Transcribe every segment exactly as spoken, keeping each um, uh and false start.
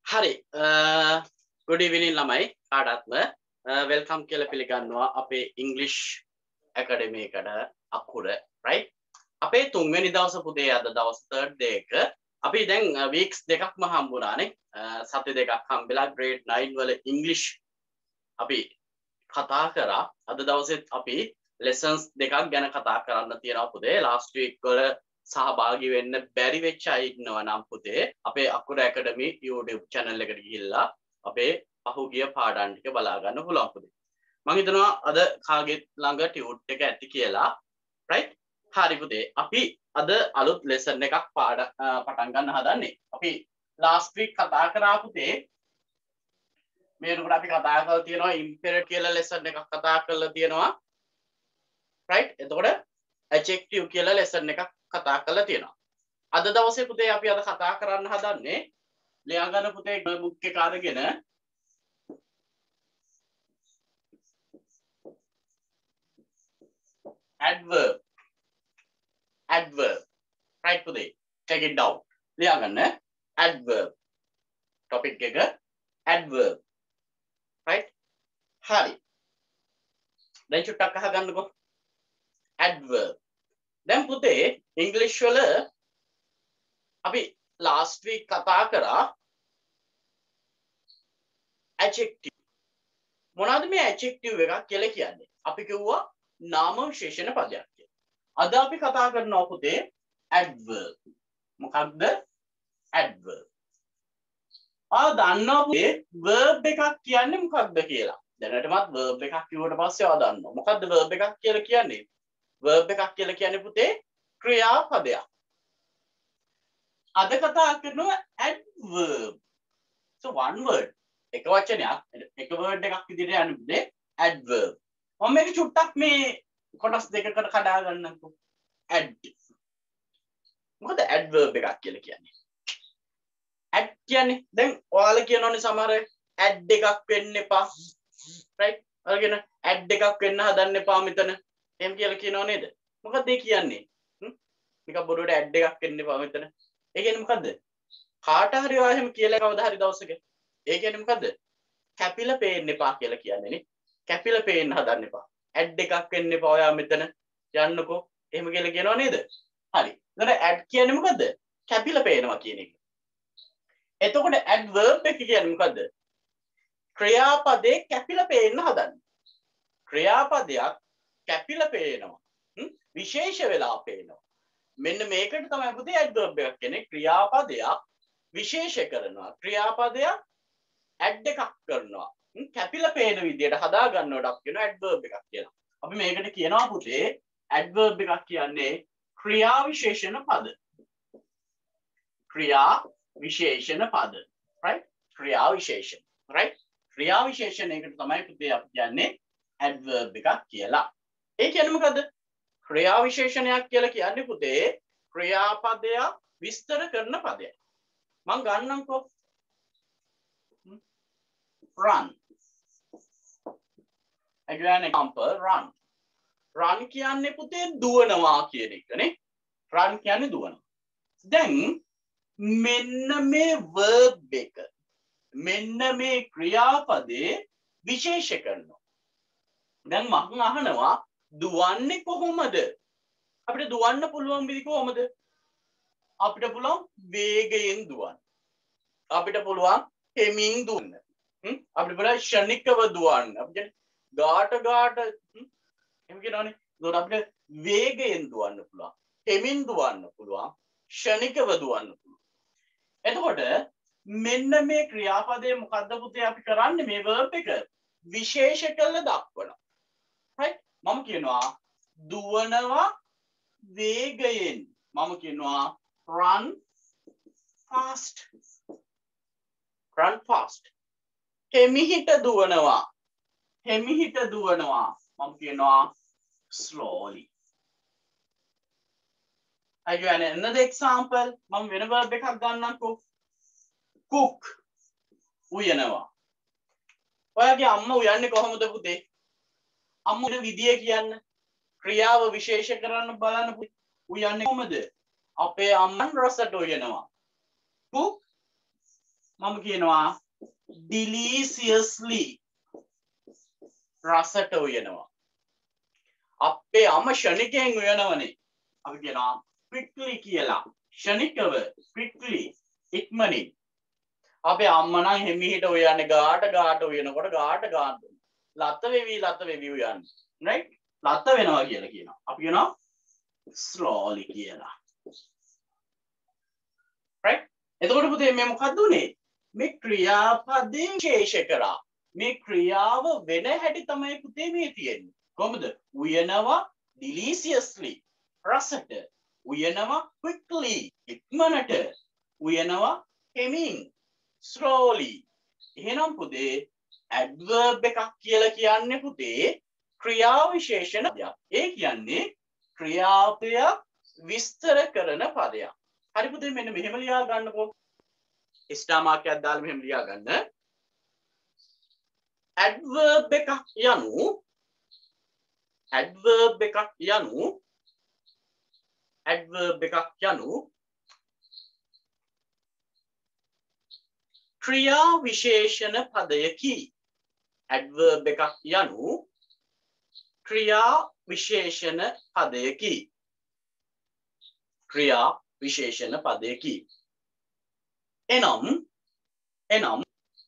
හරි good evening ළමයි කාටත්ම welcome කියලා පිළිගන්නවා අපේ English Academy එකට අකුර right අපේ තුන්වෙනි දවස පුතේ අද දවස් third day එක අපි දැන් weeks දෙකක්ම හම්බුණානේ සති දෙකක් හම්බෙලා grade nine වල English අපි කතා කරා අද දවසෙත් අපි lessons දෙකක් ගැන කතා කරන්න තියෙනවා පුතේ last week වල සහභාගී වෙන්න බැරි වෙච්ච අය ඉන්නවා නම් පුතේ අපේ අකුර ඇකඩමි YouTube channel එකට ගිහිල්ලා අපේ පහුගිය පාඩම් ටික බලා ගන්න පුළුවන් පුතේ මම හිතනවා අද කාගේ ළඟ ටියුට් එක ඇති කියලා right හරි පුතේ අපි අද අලුත් lesson එකක් පාඩ පටන් ගන්න හදන්නේ අපි last week කතා කරා පුතේ මේකට අපි කතා කරලා තියෙනවා imperative කියලා lesson එකක් කතා කරලා තියෙනවා right එතකොට adjective කියලා lesson එකක් කතා කරලා තියෙනවා. අද දවසේ පුතේ අපි අද කතා කරන්න හදන්නේ ලියා ගන්න පුතේ book එක අරගෙන adverb adverb right පුතේ check it down ලියා ගන්න adverb topic එක adverb right හරි දැන් චුට්ටක් අහගන්නකෝ adverb දැන් පුතේ ඉංග්‍රීසි වල අපි last week කතා කරා adjective මොනවද මේ adjective එකක් කියලා කියන්නේ අපි කිව්වා නාම විශේෂණ පදයක් කියලා. අද අපි කතා කරනවා පුතේ adverb. මොකක්ද adverb? ආ දන්නවා පුතේ verb එකක් කියන්නේ මොකක්ද කියලා. දැනටමත් verb එකක් කිව්වට පස්සේ ආ දන්නවා. මොකක්ද verb එකක් කියලා කියන්නේ? verb එකක් කියලා කියන්නේ පුතේ ක්‍රියාපදයක්. අද කතා කරනවා adverb. So one word එක වචනයක් එක word එකක් විදිහට යන්නේ පුතේ adverb. මම මේක චුට්ටක් මේ කොටස් දෙකකට කඩා ගන්නම්කෝ. add. මොකද adverb එකක් කියලා කියන්නේ? add කියන්නේ දැන් ඔයාලා කියනෝනේ සමහර add එකක් වෙන්න එපා. right? ඔයාලා කියන add එකක් වෙන්න හදන්න එපා මෙතන. එහෙම කියලා කියනව නේද? මොකක්ද ඒ කියන්නේ? හ්ම්? නිකන් බොරුවට ඇඩ් එකක් එන්න එපා මෙතන. ඒ කියන්නේ මොකද්ද? කාට හරි ඔයා එහෙම කියලා කවදා හරි දවසක. ඒ කියන්නේ මොකද්ද? කැපිලා පේන්න එපා කියලා කියන්නේ නේ. කැපිලා පේන්න හදන්න එපා. ඇඩ් එකක් එන්න එපා ඔයා මෙතන. යන්නකෝ. එහෙම කියලා කියනව නේද? හරි. එතකොට ඇඩ් කියන්නේ මොකද්ද? කැපිලා පේනවා කියන එක. එතකොට ඇඩ්වර්බ් එක කියන්නේ මොකද්ද? ක්‍රියාපදේ කැපිලා පේන්න හදන්නේ. ක්‍රියාපදයක් කැපිලා පේනවා විශේෂ වෙලා පේනවා මෙන්න මේකට තමයි පුතේ ඇඩ්වර්බ් එකක් කියන්නේ ක්‍රියාපදයක් විශේෂ කරනවා ක්‍රියාපදයක් ඇඩ් එකක් කරනවා කැපිලා පේන විදියට හදා ගන්නවට කියනවා ඇඩ්වර්බ් එකක් කියලා අපි මේකට කියනවා පුතේ ඇඩ්වර්බ් එකක් කියන්නේ ක්‍රියා විශේෂණ පද ක්‍රියා විශේෂණ පද right ක්‍රියා විශේෂණ right ක්‍රියා විශේෂණයකට තමයි පුතේ අපි කියන්නේ ඇඩ්වර්බ් එකක් කියලා ඒ කියන්නේ මොකද්ද? ක්‍රියා විශේෂණයක් කියලා කියන්නේ පුතේ ක්‍රියාපදයක් විස්තර කරන පදයක්. මම ගන්නම්කෝ. run. I give an example run. run කියන්නේ පුතේ දුවනවා කියන එකනේ. run කියන්නේ දුවනවා. දැන් මෙන්න මේ verb එක මෙන්න මේ ක්‍රියාපදේ විශේෂ කරනවා. දැන් මම අහනවා දුවන්නේ කොහොමද අපිට දුවන්න පුළුවන් විදි කොහොමද අපිට පුළුවන් වේගයෙන් දුවන්න අපිට පුළුවන් හෙමින් දුවන්න අපිට පුළුවන් ෂණිකව දුවන්න අපිට ගාට ගාට එහෙම කියනවනේ ඒකට අපිට වේගයෙන් දුවන්න පුළුවන් හෙමින් දුවන්න පුළුවන් ෂණිකව දුවන්න පුළුවන් එතකොට මෙන්න මේ ක්‍රියාපදේ මොකද්ද පුතේ අපි කරන්නේ මේ verb එක විශේෂ කරලා දක්වනවා right මම කියනවා දුවනවා වේගයෙන් මම කියනවා run fast run fast හෙමිහිට දුවනවා හෙමිහිට දුවනවා මම කියනවා slowly I give another example මම වෙන verb එකක් ගන්නම්කෝ cook උයනවා ඔයාගේ අම්මා උයන්නේ කොහොමද පුතේ අම්මුට විදිය කියන්න ක්‍රියාව විශේෂ කරන්න බලන්න උයන්නේ කොහමද අපේ අම්මන් රසට උයනවා cook මම කියනවා deliciously රසට උයනවා. අපේ අම්ම ෂණිකයෙන් උයනවනේ. අපි කියනවා quickly කියලා. ෂණිකව quickly ඉක්මනින්. අපේ අම්මා නම් හිමිහිට උයන්නේ ගාට ගාට උයනකොට ගාට ගාට. ලත වෙවි ලත වෙවි උයන්නේ. right? ලත වෙනවා කියලා කියනවා. අපි කියනවා slowly කියලා. right? එතකොට පුතේ මේ මොකක්ද උනේ? මේ ක්‍රියාපදයෙන් විශේෂ කරා. මේ ක්‍රියාව වෙන හැටි තමයි පුතේ මේ තියෙන්නේ. කොහොමද? උයනවා deliciously රසට. උයනවා quickly ඉක්මනට. උයනවා හෙමින් slowly. එහෙනම් පුතේ adverb එකක් කියලා කියන්නේ පුතේ ක්‍රියා විශේෂණ පදයක්. ඒ කියන්නේ ක්‍රියාපදයක් විස්තර කරන පදයක්. හරි පුතේ මෙන්න මෙහෙම ලියා ගන්නකෝ. ස්ටාර් මාක් එකක් දාලා මෙහෙම ලියා ගන්න. adverb එකක් යනු adverb එකක් යනු adverb එකක් යනු ක්‍රියා විශේෂණ පදයකි. adverb එකක් යනු ක්‍රියා විශේෂණ පදයකි. ක්‍රියා විශේෂණ පදයකි. එනම් එනම්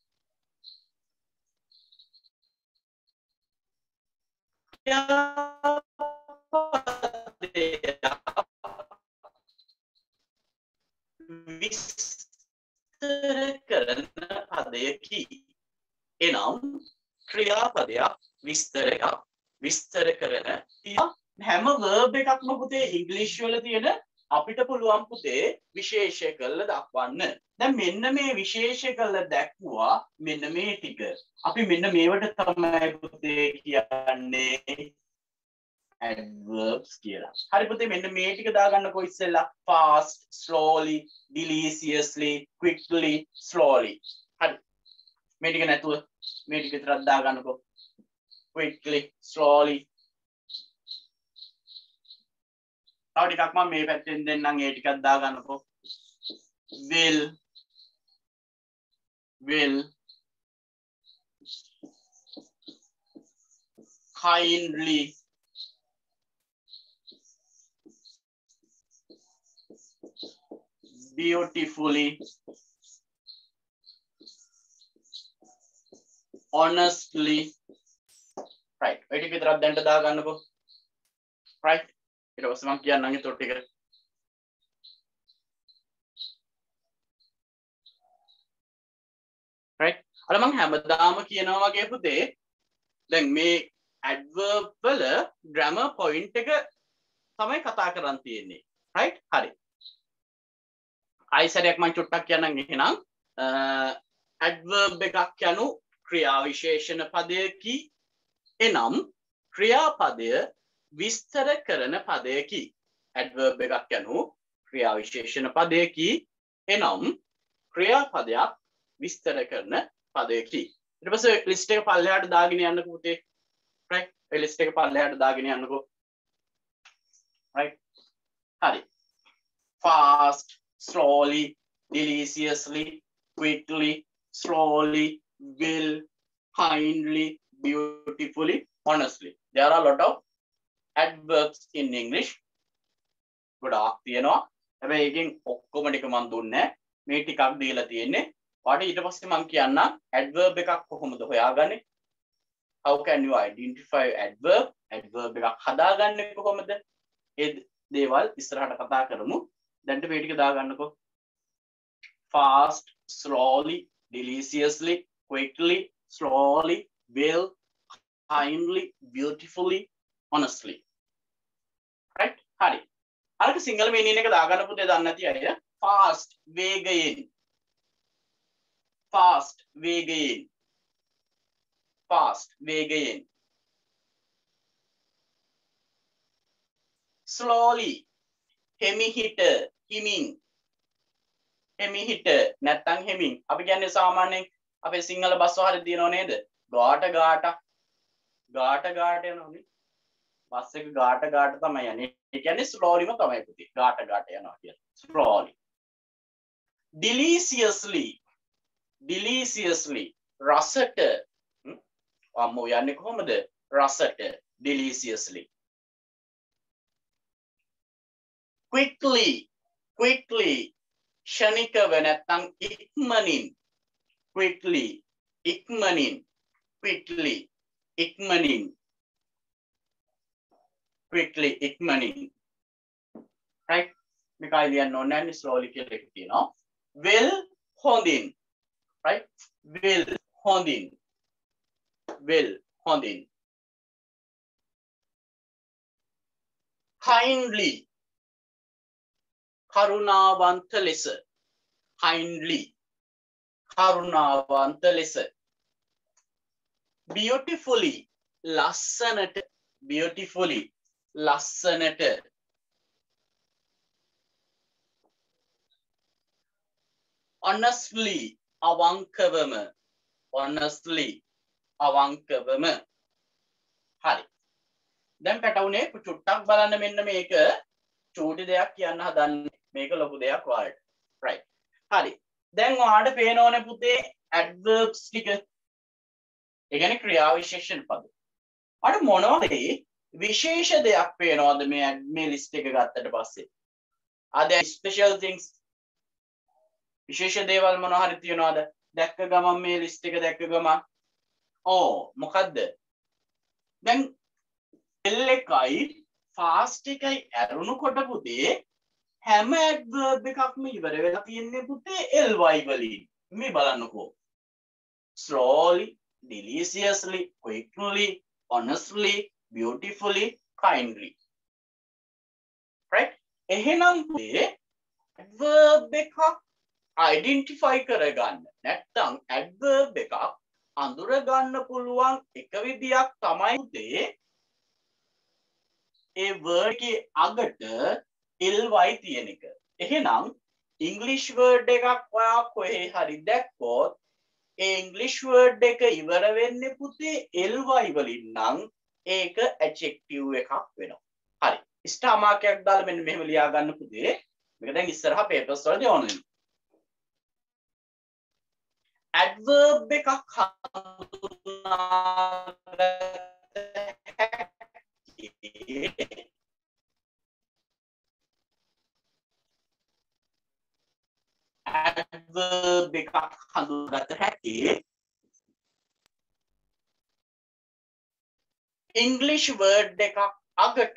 විස්තර කරන පදයකි. එනම් ක්‍රියාපදයක් විස්තරයක් විස්තර කරන හැම verb එකක්ම පුතේ ඉංග්‍රීසි වල තියෙන අපිට පුළුවන් පුතේ විශේෂ කරලා දක්වන්න. දැන් මෙන්න මේ විශේෂ කරලා දැක්වුවා මෙන්න මේ ටික. අපි මෙන්න මේවට තමයි පුතේ කියන්නේ adverbs කියලා. හරි පුතේ මෙන්න මේ ටික දාගන්නකෝ ඉස්සෙල්ලා. fast, slowly, deliciously, quickly, slowly. හරි. මේ ටික නැතුව මේ ටික විතරක් දාගන්නකෝ. quickly, slowly. තව ටිකක් මම මේ පැත්තෙන් දෙන්නම් ඒ ටිකක් දාගන්නකෝ. will will kindly beautifully honestly right ඔය ටික විතරක් දැන් දාගන්නකෝ. right ඊට පස්සේ මම කියන්නම් ඒ ටික. right අර මම හැමදාම කියනවා වගේ පුතේ දැන් මේ adverb වල grammar point එක තමයි කතා කරන් තියෙන්නේ. right හරි. ආයිසරයක් මම චුට්ටක් කියන්නම් එහෙනම් adverb එකක් යනු ක්‍රියා විශේෂණ පදයකි. එනම් ක්‍රියාපදය විස්තර කරන පදයකි. adverb එකක් යනු ක්‍රියා විශේෂණ පදයකි. එනම් ක්‍රියාපදයක් විස්තර කරන පදයකි. ඊට පස්සේ ලිස්ට් එක පල්ලෙහාට දාගෙන යන්නකෝ පුතේ. right ඒ ලිස්ට් එක පල්ලෙහාට දාගෙන යන්නකෝ. right හරි. fast, slowly, deliciously, quickly, slowly, will, kindly, beautifully, honestly. There are a lot of adverbs in English. ගොඩාක් තියෙනවා. හැබැයි එකෙන් ඔක්කොම ටික මම දුන්නේ නැහැ. මේ ටිකක් දීලා තියෙන්නේ. ඔයාලට ඊට පස්සේ මම කියන්නම් adverb එකක් කොහොමද හොයාගන්නේ? How can you identify adverb? adverb එකක් හදාගන්නේ කොහොමද? ඒ දේවල් ඉස්සරහට කතා කරමු. දැන් මේ ටික දාගන්නකෝ. fast, slowly, deliciously, quickly, slowly, well, kindly, beautifully, honestly. right හරි. අරක සිංගල් මීනින් එක දාගන්න පුතේ දන්නේ නැති අය fast වේගයෙන් fast වේගයෙන් fast වේගයෙන් slowly හෙමිහිට හිමින් හෙමිහිට නැත්තම් හෙමින් අපි කියන්නේ සාමාන්‍යයෙන් අපේ සිංහල බස් වහරේ දිනව නේද ගාට ගාට ගාට ගාට යනෝනේ බස් එක ගාට ගාට තමයි යන්නේ ඒ කියන්නේ slowlyම තමයි පුතේ ගාට ගාට යනවා කියන්නේ slowly deliciously deliciously රසට අම්මෝ යන්නේ කොහොමද රසට deliciously quickly quickly ෂණිකව නැත්නම් ඉක්මනින් quickly ඉක්මනින් quickly ඉක්මනින් quickly ඉක්මනින් right මේක ලියන්න ඕනේ නැහැ slowly කියලා එක තියෙනවා well හොඳින් right well හොඳින් well හොඳින් kindly කරුණාවන්ත ලෙස kindly කරුණාවන්ත ලෙස beautifully ලස්සනට beautifully ලස්සනට honestly අවංකවම honestly අවංකවම හරි දැන් පැටවුනේ චුට්ටක් බලන්න මෙන්න මේක චූටි දෙයක් කියන්න හදන්නේ මේක ලොකු දෙයක් වාට right හරි දැන් ඔයාලට පේනවනේ පුතේ adverbs ටික ඒ කියන්නේ ක්‍රියා විශේෂණ පද අර මොනවද විශේෂ දෙයක් පේනවද මේ මේ ලිස්ට් එක ගත්තට පස්සේ are there special things විශේෂ දේවල් මොනවා හරි තියනවද දැක්ක ගමන් මේ ලිස්ට් එක දැක්ක ගමන් ඕ මොකද්ද දැන් L එකයි fast එකයි ඇරුණුකොට පුතේ හැම adverb එකක්ම ඉවර වෙලා තියෙන්නේ පුතේ ly වලින් මේ බලන්නකෝ slowly deliciously quickly honestly beautifully kindly right එහෙනම් පුතේ adverb එකක් identify කරගන්න නැත්නම් adverb එකක් අඳුර ගන්න පුළුවන් එක විදියක් තමයි පුතේ ඒ word එකේ අගට ly තියෙන එක. එහෙනම් English word එකක් ඔයා කොහේ හරි දැක්කොත් ඒ English word එක ඉවර වෙන්නේ පුතේ ly වලින් නම් ඒක adjective එකක් වෙනවා. හරි. star mark එකක් දාලා මෙන්න මෙහෙම ලියා ගන්න පුතේ. මේක දැන් ඉස්සරහා papers වලදී ඕන වෙනවා. adverb එකක් adverb එකක් හඳුනාගත හැකි English word එකක් අගට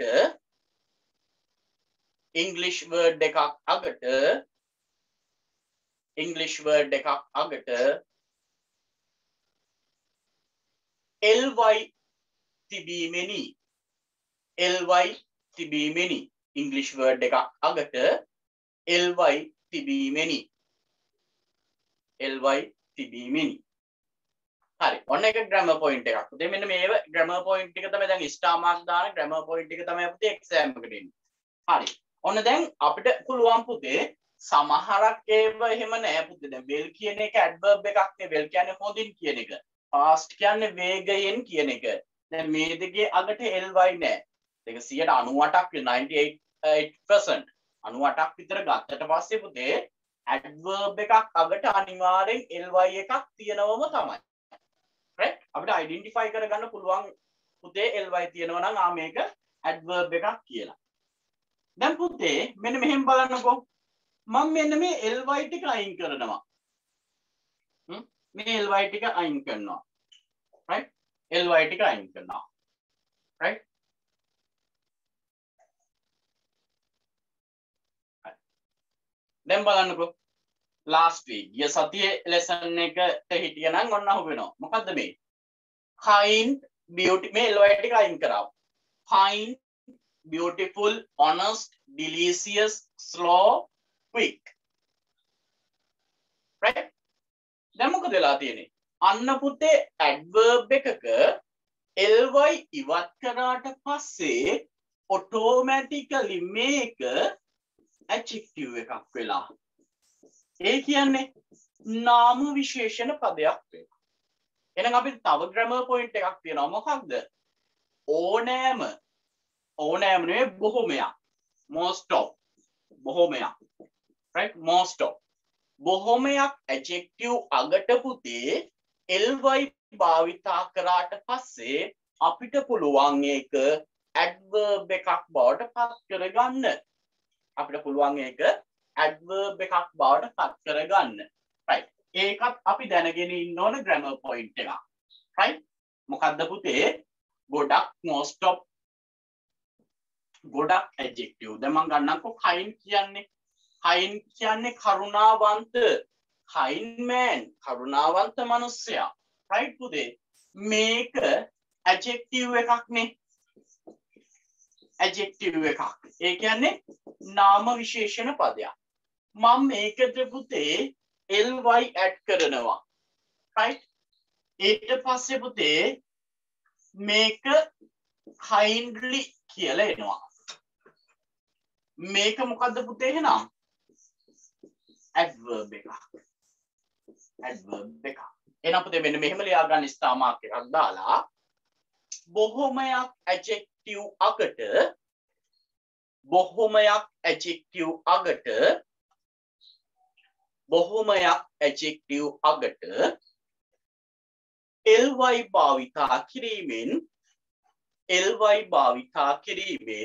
English word එකක් අගට English word එකක් අගට ly තිබීමෙනි ly තිබීමෙනි English word එකක් අගට ly තිබීමෙනි ly තිබීමෙනි හරි ඔන්න එක grammar point එකක් පුතේ මෙන්න මේ grammar point එක තමයි දැන් star mark දාන grammar point එක තමයි පුතේ exam එකට එන්නේ හරි ඔන්න දැන් අපිට පුළුවන් පුතේ සමහරක් ඒව එහෙම නෑ පුතේ දැන් well කියන එක adverb එකක් නේ well කියන්නේ හොඳින් කියන එක fast කියන්නේ වේගයෙන් කියන එක දැන් මේ දෙකේ අගට ly නෑ ඒක ninety-eight ක් ninety-eight percent ninety-eight ක් විතර ගත්තට පස්සේ පුතේ adverb එකක් අගට අනිවාර්යෙන් ly එකක් තියෙනවම තමයි right අපිට identify කරගන්න පුළුවන් පුතේ ly තියෙනවා නම් ආ මේක adverb එකක් කියලා දැන් පුතේ මෙන්න මෙහෙම බලන්නකෝ මම මෙන්න මේ ly ටික අයින් කරනවා හ්ම් මේ ly ටික අයින් කරනවා right ly ටික අයින් කරනවා right දැන් බලන්නකෝ last week ගිය සතියේ lesson එකට හිටියනම් ඔන්න අහු වෙනවා මොකද්ද මේ kind beauty මේ ly ටික අයින් කරා kind beautiful honest delicious slow quick right දැන් මොකද වෙලා තියෙන්නේ අන්න පුතේ adverb එකක ly ඉවත් කරාට පස්සේ automatically මේක adjective එකක් වෙලා ඒ කියන්නේ නාම විශේෂණ පදයක් වෙනවා එහෙනම් අපිට තව grammar point එකක් තියෙනවා මොකක්ද ඕනෑම ඕනෑම නෙවෙයි බොහොමයක් most of බොහොමයක් right most of බොහොමයක් adjective අගට පුතේ ly භාවිතා කරාට පස්සේ අපිට පුළුවන් ඒක adverb එකක් බවට පත් කරගන්න. අපිට පුළුවන් ඒක adverb එකක් බවට පත් කරගන්න. right. ඒකත් අපි දැනගෙන ඉන්න ඕන grammar point එකක්. right. මොකද්ද පුතේ? ගොඩක් most of ගොඩක් adjective. දැන් මම ගන්නම්කෝ kind කියන්නේ. kind කියන්නේ කරුණාවන්ත. kind man කරුණාවන්ත මිනිසයා. right පුතේ? මේක adjective එකක් නේ. adjective එකක්. ඒ කියන්නේ නාම විශේෂණ පදයක්. මම මේකට පුතේ ly add කරනවා. right? ඊට පස්සේ පුතේ මේක kindly කියලා එනවා. මේක මොකද්ද පුතේ එහෙනම්? adverb එකක්. adverb එකක්. එහෙනම් පුතේ මෙන්න මෙහෙම ලියා ගන්න star mark එකක් දාලා බොහොමයක් adjective අගට බොහොමයක් adjective අගට බොහොමයක් adjective අගට ly භාවිතා කිරීමෙන් ly භාවිතා කිරීමෙන්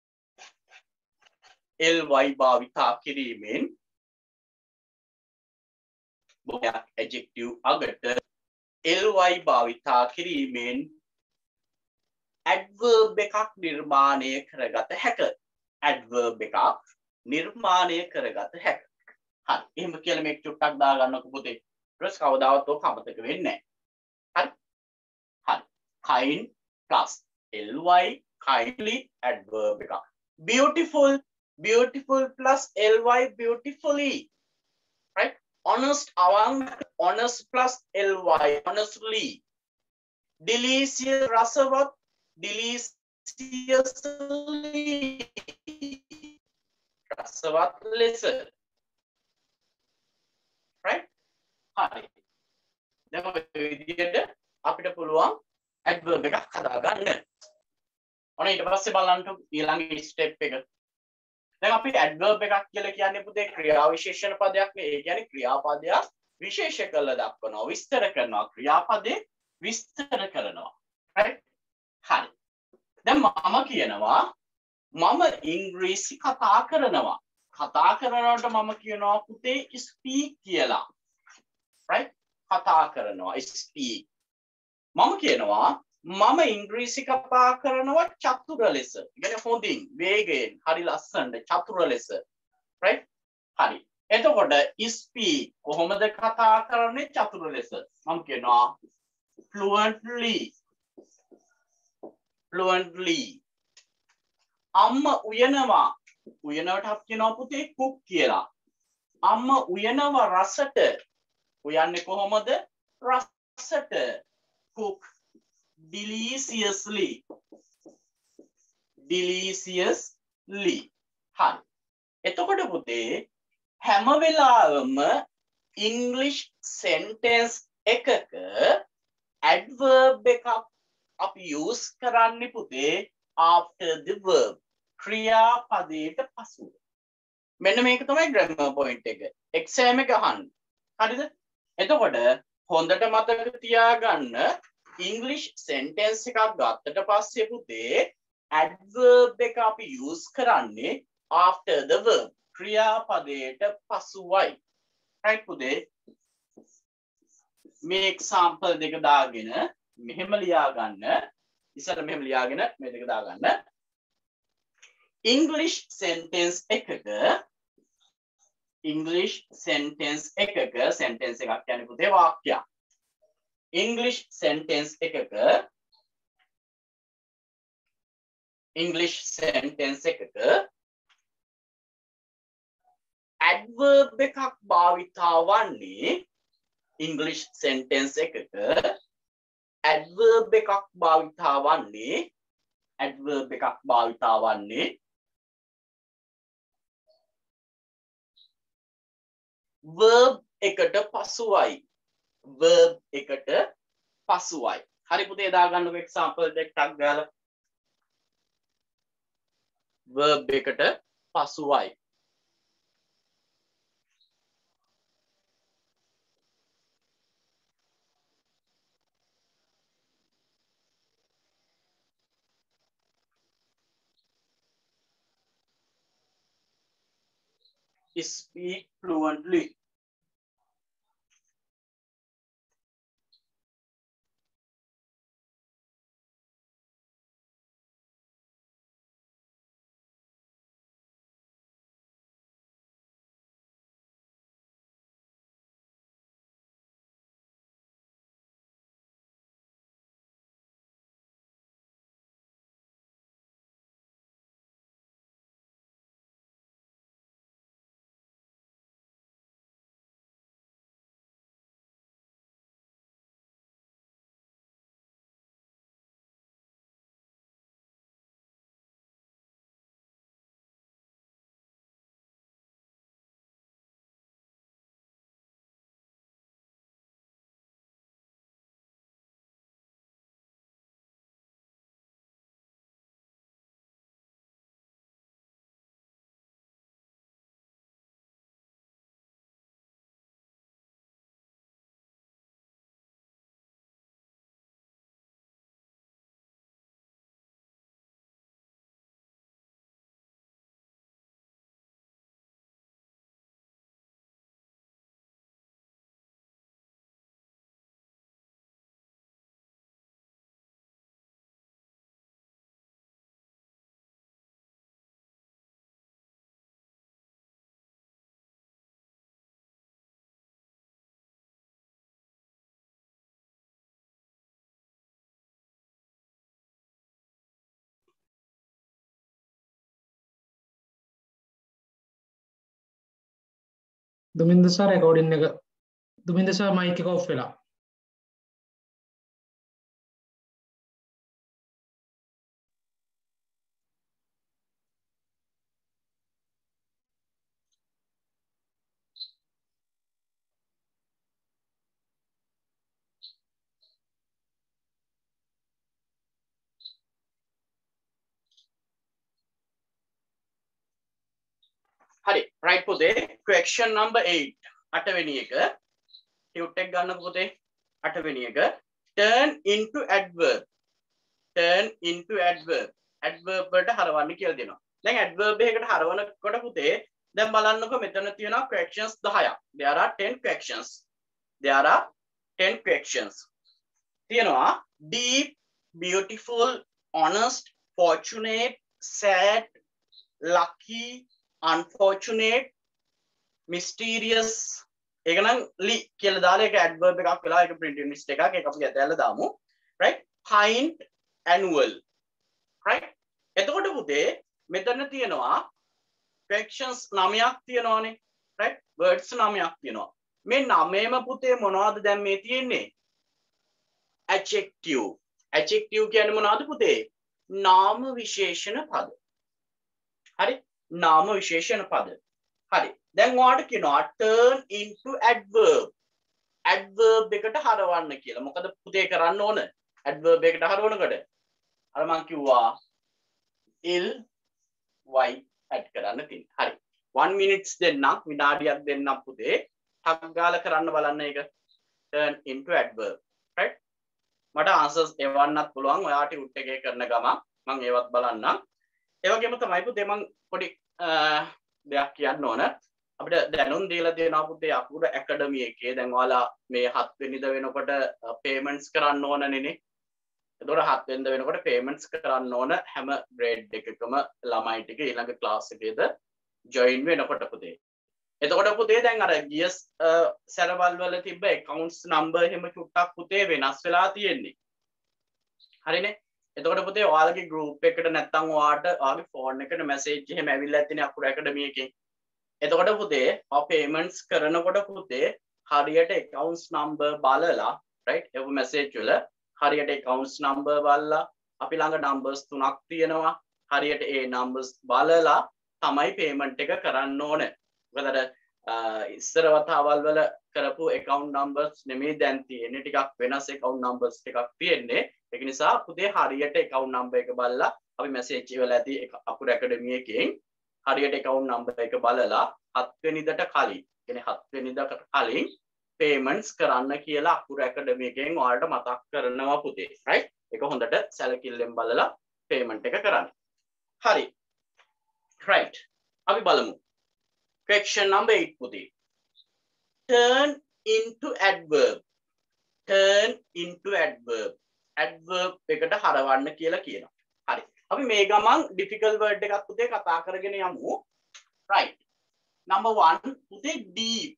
ly භාවිතා කිරීමෙන් බොහොමයක් adjective අගට ly භාවිතා කිරීමෙන් adverb එකක් නිර්මාණය කරගත හැක. adverb එකක් නිර්මාණය කරගත හැක. හරි. එහෙම කියලා මේක චුට්ටක් දා ගන්නකො පුතේ. ඊට පස්සේ කවදාවත් ඔක අමතක වෙන්නේ නැහැ. හරි. හරි. kind plus ly kindly adverb එකක්. beautiful beautiful plus ly beautifully. right? honest අවංක honest plus ly honestly. delicious රසවත් deliciously රසවත් ලෙස. right? හරි. දැන් ඔය විදිහට අපිට පුළුවන් adverb එකක් හදා ගන්න. ඔන්න ඊට පස්සේ බලන්න ඊළඟ step එක. දැන් අපි adverb එකක් කියලා කියන්නේ පුතේ ක්‍රියා විශේෂණ පදයක් නේ. ඒ කියන්නේ ක්‍රියාපදයක් විශේෂ කරලා දක්වනවා, විස්තර කරනවා, ක්‍රියාපදේ විස්තර කරනවා. right? හරි. දැන් මම කියනවා මම ඉංග්‍රීසි කතා කරනවා. කතා කරනකොට මම කියනවා පුතේ speak කියලා. right? කතා කරනවා speak. මම කියනවා මම ඉංග්‍රීසි කතා කරනවා චතුර ලෙස. يعني හොඳින්, වේගයෙන්, හරි ලස්සනට චතුර ලෙස. right? හරි. එතකොට speak කොහොමද කතා කරන්නේ චතුර ලෙස? මම කියනවා fluently. fluently. අම්මා උයනවා. උයනවට අපි කියනවා පුතේ cook කියලා. අම්මා උයනවා රසට. උයන්නේ කොහොමද? රසට. cook deliciously. deliciously. හරි. එතකොට පුතේ හැම වෙලාවෙම English sentence එකක adverb එකක් අපි use කරන්නේ පුතේ after the verb. ක්‍රියාපදයට පසුව. මෙන්න මේක තමයි grammar point එක. exam එක අහන්න. හරිද? එතකොට හොඳට මතක තියාගන්න English sentence එකක් ගත්තට පස්සේ පුතේ adverb එක අපි use කරන්නේ after the verb. ක්‍රියාපදයට පසුවයි. right පුතේ? මේ example දෙක දාගෙන මෙහෙම ලියා ගන්න. ඉස්සර මෙහෙම ලියාගෙන මේ දෙක දාගන්න. English sentence එකක English sentence එකක sentence එකක් කියන්නේ පුතේ වාක්‍යයක්. English sentence එකක English sentence එකක adverb එකක් භාවිතා වන්නේ English sentence එකක adverb එකක් භාවිතා වන්නේ adverb එකක් භාවිතා වන්නේ verb එකට පසුවයි. verb එකට පසුවයි. හරි පුතේ දාගන්නකො example දෙකක් ගාලා. verb එකට පසුවයි. speak fluently. Duminda sir recording එක දුමින්ද සර් මයික් එක ඔෆ් වෙලා. හරි right පුතේ question number eight අටවෙනි එක ටියුට් එක ගන්නකො පුතේ අටවෙනි එක turn into adverb turn into adverb adverb වලට හරවන්න කියලා දෙනවා. දැන් adverb එකකට හරවනකොට පුතේ දැන් බලන්නකො මෙතන තියෙනවා questions දහයක්. there are ten questions. there are ten questions. තියෙනවා deep, beautiful, honest, fortunate, sad, lucky, unfortunate, mysterious. ඒක නම් ලි කියලා දාලා ඒක adverb එකක් වෙලා ඒක printing mistake එකක් ඒක අපි ඇදලා දාමු. right? kind, annual. right? එතකොට පුතේ මෙතන තියෙනවා questions නවයක් තියෙනවානේ. right? words නවයක් තියෙනවා. මේ නවයම පුතේ මොනවද දැන් මේ තියෙන්නේ? adjective. adjective කියන්නේ මොනවද පුතේ? නාම විශේෂණ පද. හරි? නාම විශේෂණ පද. හරි. දැන් ඔයාලට කියනවා turn into adverb. adverb එකට හරවන්න කියලා. මොකද පුතේ කරන්න ඕන? adverb එකට හරවනකොට අර මං කිව්වා il y add කරන්න තියෙනවා. හරි. one minutes දෙන්නම් විනාඩියක් දෙන්නම් පුතේ. ටක් ගාලා කරන්න බලන්න ඒක. turn into adverb. right? මට answers එවන්නත් පුළුවන්. ඔයාට උත් එකේ කරන ගමන් මම ඒවත් බලන්නම්. ඒ වගේම තමයි පුතේ මම පොඩි දෙයක් කියන්න ඕන. අපිට දැනුම් දීලා තියෙනවා පුතේ අකුරු ඇකඩමි එකේ දැන් ඔයාලා මේ හත් වෙනිදා වෙනකොට payments කරන්න ඕනනේ. එතකොට හත් වෙනිදා වෙනකොට payments කරන්න ඕන හැම grade එකකම ළමයි ටික ඊළඟ class එකේද join වෙනකොට පුතේ. එතකොට පුතේ දැන් අර ගිය සැරවල් වල තිබ්බ accounts number එහෙම චුට්ටක් පුතේ වෙනස් වෙලා තියෙන්නේ. හරිනේ? එතකොට පුතේ ඔයාලගේ group එකට නැත්තම් ඔයාට ඔයාගේ phone එකට message එහෙම ඇවිල්ලා ඇතිනේ අකුරු academy එකෙන්. එතකොට පුතේ ඔය payments කරනකොට පුතේ හරියට accounts number බලලා right ඒ message වල හරියට accounts number බලලා අපි ළඟ numbers තුනක් තියෙනවා. හරියට ඒ numbers බලලා තමයි payment එක කරන්න ඕනේ. මොකද අර ඉස්සර වතාවල් වල කරපු account numbers නෙමෙයි දැන් තියෙන්නේ ටිකක් වෙනස් account numbers ටිකක් තියෙන්නේ. ඒක නිසා පුතේ හරියට account number එක බලලා අපි message වල ඇති අකුරු academy එකෙන් හරියට account number එක බලලා හත් වෙනිදාට කලින් කියන්නේ හත් වෙනිදාට කලින් payments කරන්න කියලා අකුරු academy එකෙන් ඔයාලට මතක් කරනවා පුතේ. right? ඒක හොඳට සැලකිල්ලෙන් බලලා payment එක කරන්න. හරි. right. අපි බලමු. Question number eight පුතේ. Turn into adverb. Turn into adverb. Adverb එකට හරවන්න කියලා කියනවා. හරි. අපි මේ ගමන් difficult word එකක් පුතේ කතා කරගෙන යමු. Right. Number one පුතේ deep.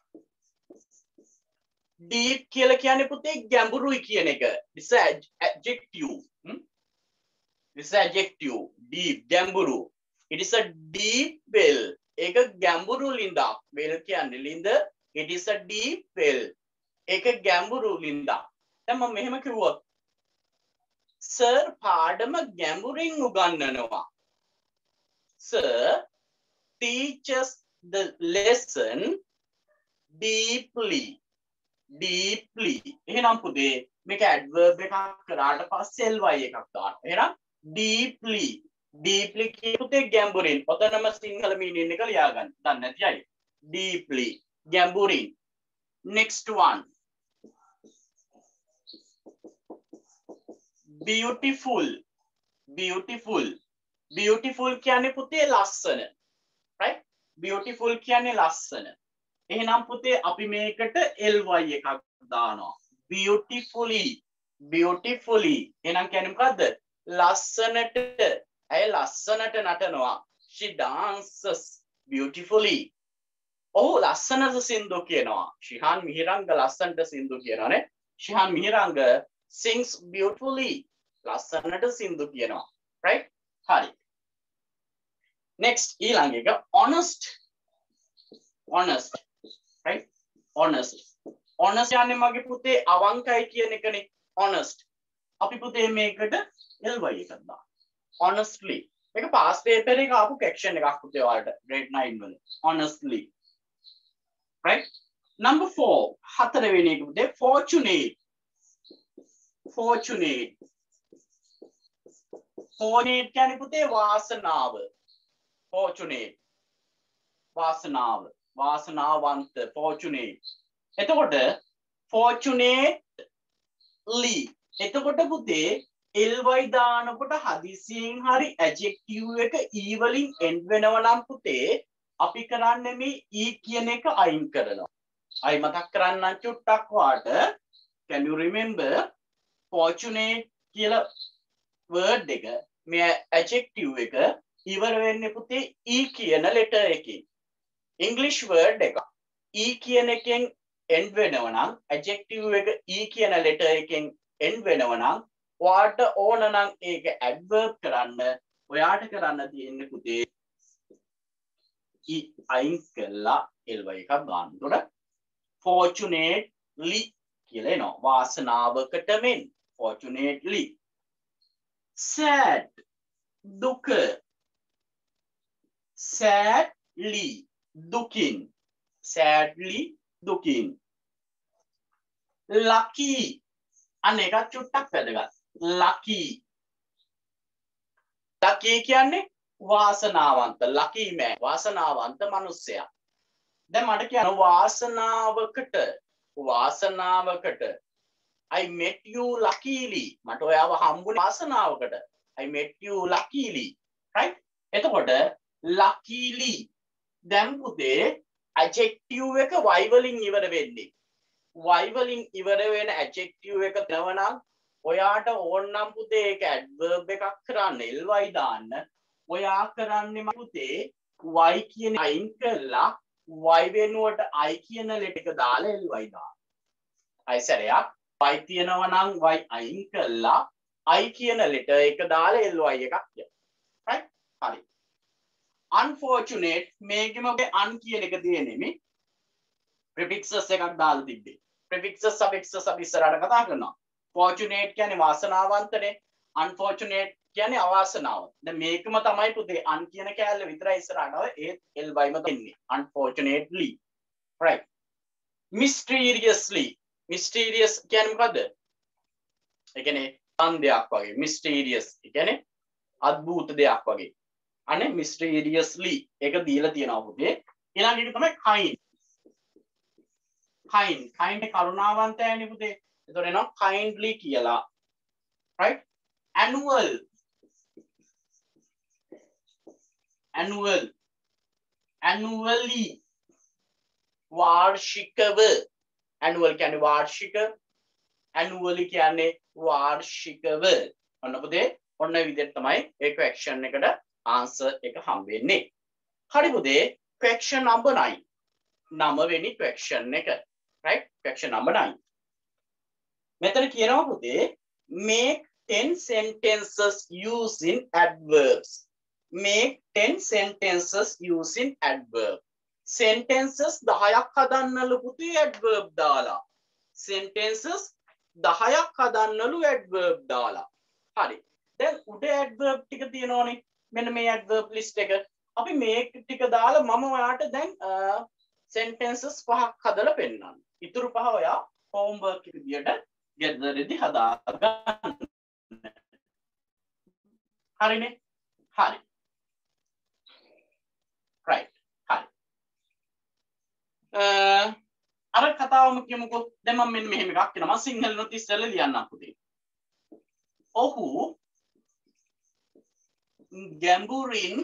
Deep කියලා කියන්නේ පුතේ ගැඹුරුයි කියන එක. This is adjective. Hmm? This is adjective. Deep ගැඹුරු. It is a deep well. ඒක ගැඹුරු ලිඳක්. well කියන්නේ ලිඳ. It is a deep well. ඒක ගැඹුරු ලිඳක්. දැන් මම මෙහෙම කිව්වොත් Sir පාඩම ගැඹුරින් උගන්වනවා. Sir teaches the lesson deeply. Deeply. එහෙනම් පුතේ මේක adverb එකක් කරාට පස්සේ ly එකක් දාන්න. එහෙනම් deeply. Deeply කියන පුතේ ගැඹුරින්. ඔතනම සිංහල meaning එක ලියා ගන්න. දන්නේ නැති අය. Deeply. ගැඹුරින්. Next one. Beautiful. Beautiful. Beautiful කියන්නේ පුතේ ලස්සන. Right? Beautiful කියන්නේ ලස්සන. එහෙනම් පුතේ අපි මේකට ly එකක් දානවා. Beautifully. Beautifully. එහෙනම් කියන්නේ මොකද්ද? ලස්සනට. ඇය ලස්සනට නටනවා. She dances beautifully. ඔහු ලස්සනට සින්දු කියනවා. ශිහාන් මිහිරංග ලස්සනට සින්දු කියනවානේ. Shihan මිහිරංග sings beautifully. ලස්සනට සින්දු කියනවා. Right? හරි. Next ඊළඟ එක honest. Honest. Right? Honest. Honest කියන්නේ මගේ පුතේ අවංකයි කියන එකනේ. Honest. අපි පුතේ මේකට ly එකක් දානවා. Honestly. මේක past paper එකේ ආපු question එකක් පුතේ ඔයාලට grade nine වල. Honestly. Right? Number four. හතරවෙනි එක පුතේ fortunate. Fortunate. Fortunate කියන්නේ පුතේ වාසනාව. Fortunate. වාසනාව. වාසනාවන්ත. Fortunate. එතකොට fortunately. එතකොට පුතේ ly දානකොට හදිසියෙන් හරි adjective එක e වලින් end වෙනවා නම් පුතේ අපි කරන්නේ මේ e කියන එක අයින් කරනවා. අයි මතක් කරන්නම් චුට්ටක් වාට. Can you remember fortunate කියලා word එක මේ adjective එක ඉවර වෙන්නේ පුතේ e කියන letter එකකින්. English word එක e කියන එකෙන් end වෙනවා නම් adjective එක e කියන letter එකෙන් end වෙනවා නම් ඔයාට ඕන නම් ඒක adverb කරන්න ඔයාට කරන්න තියෙන්නේ පුතේ e අයින් කරලා ly එකක් දාන්න. එතකොට fortunately කියලා එනවා. වාසනාවකට මෙන්. Fortunately. Sad. දුක. Sadly. දුකින්. Sadly. දුකින්. Lucky. අන්න එකක් චුට්ටක් වැදගත්. Lucky. Lucky කියන්නේ වාසනාවන්ත. Lucky man. වාසනාවන්ත මිනිසයා. දැන් මට කියන්න වාසනාවකට වාසනාවකට I met you luckily. මට ඔයාව හම්බුනේ වාසනාවකට. I met you luckily. Right? එතකොට luckily දැන් පුතේ adjective එක y වලින් ඉවර වෙන්නේ. y වලින් ඉවර වෙන adjective එක දවනම් ඔයාට ඕන නම් පුතේ ඒක adverb එකක් කරන්න ly දාන්න. ඔයා කරන්නේ පුතේ y කියන අයින් කරලා y වෙනුවට I කියන letter එක දාලා ly දාන්න. අය සැරයක් y තියෙනවා නම් y අයින් කරලා I කියන letter එක දාලා ly එකක් කියන්න. right? හරි. unfortunate මේකෙම ඔබේ un කියන එක තියෙන්නේ මේ prefixes එකක් දාලා තිබ්බේ. prefixes suffixes අපි ඉස්සරහට කතා කරනවා. fortunate කියන්නේ වාසනාවන්තනේ. unfortunate කියන්නේ අවාසනාවන්ත. දැන් මේකම තමයි පුතේ un කියන කැලේ විතරයි ඉස්සරහට ආවේ ඒත් ly ම දෙන්නේ. unfortunately. right? mysteriously. mysterious කියන්නේ මොකද්ද? ඒ කියන්නේ අන්දයක් වගේ. mysterious. ඒ කියන්නේ අద్భుත දෙයක් වගේ. අනේ mysteriously ඒක දීලා තියෙනවා පුතේ. ඊළඟ එක තමයි kind. kind. kind කරුණාවන්තයනේ පුතේ. එතකොට එනවා kindly කියලා. right? annual. annual. annually වාර්ෂිකව annual කියන්නේ වාර්ෂික annually කියන්නේ වාර්ෂිකව ඔන්න පුතේ ඔන්න විදිහට තමයි ඒ question එකට answer එක හම්බ වෙන්නේ හරි පුතේ question number nine නව වෙනි question එක right question number nine මෙතන කියනවා පුතේ make ten sentences using adverbs make ten sentences using adverb sentences දහයක් හදන්නලු පුතේ adverb දාලා sentences දහයක් හදන්නලු adverb දාලා හරි දැන් උඩ adverb ටික තියෙනවනේ මෙන්න මේ adverb list එක අපි මේක ටික දාලා මම ඔයාලට දැන් sentences පහක් හදලා පෙන්නන්න ඉතුරු පහ ඔයා homework එක විදියට ගෙදරදී හදා ගන්න හරිනේ හරි right හරි අර කතාවම කියමුකෝ දැන් මම මෙන්න මෙහෙම එකක් කියනවා මම සිංහලෙන්ත් ඉස්සෙල්ලා ලියන්නම් පුතේ ඔහු ගැඹුරින්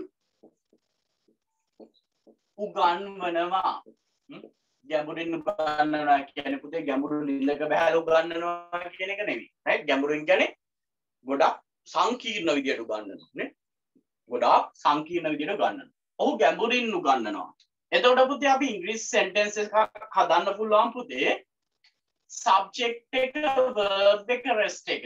උගන්වනවා ගැඹුරින් උගන්වනවා කියන්නේ පුතේ ගැඹුරු ලිලක බහැලා උගන්වනවා කියන එක නෙවෙයි right ගැඹුරින් කියන්නේ ගොඩක් සංකීර්ණ විදියට උගන්වනවා නේ ගොඩක් සංකීර්ණ විදියට උගන්වනවා ඔහු ගැඹුරින් උගන්වනවා එතකොට පුතේ අපි ඉංග්‍රීසි sentences එකක් හදන්න පුළුවන් පුතේ subject එක verb එක rest එක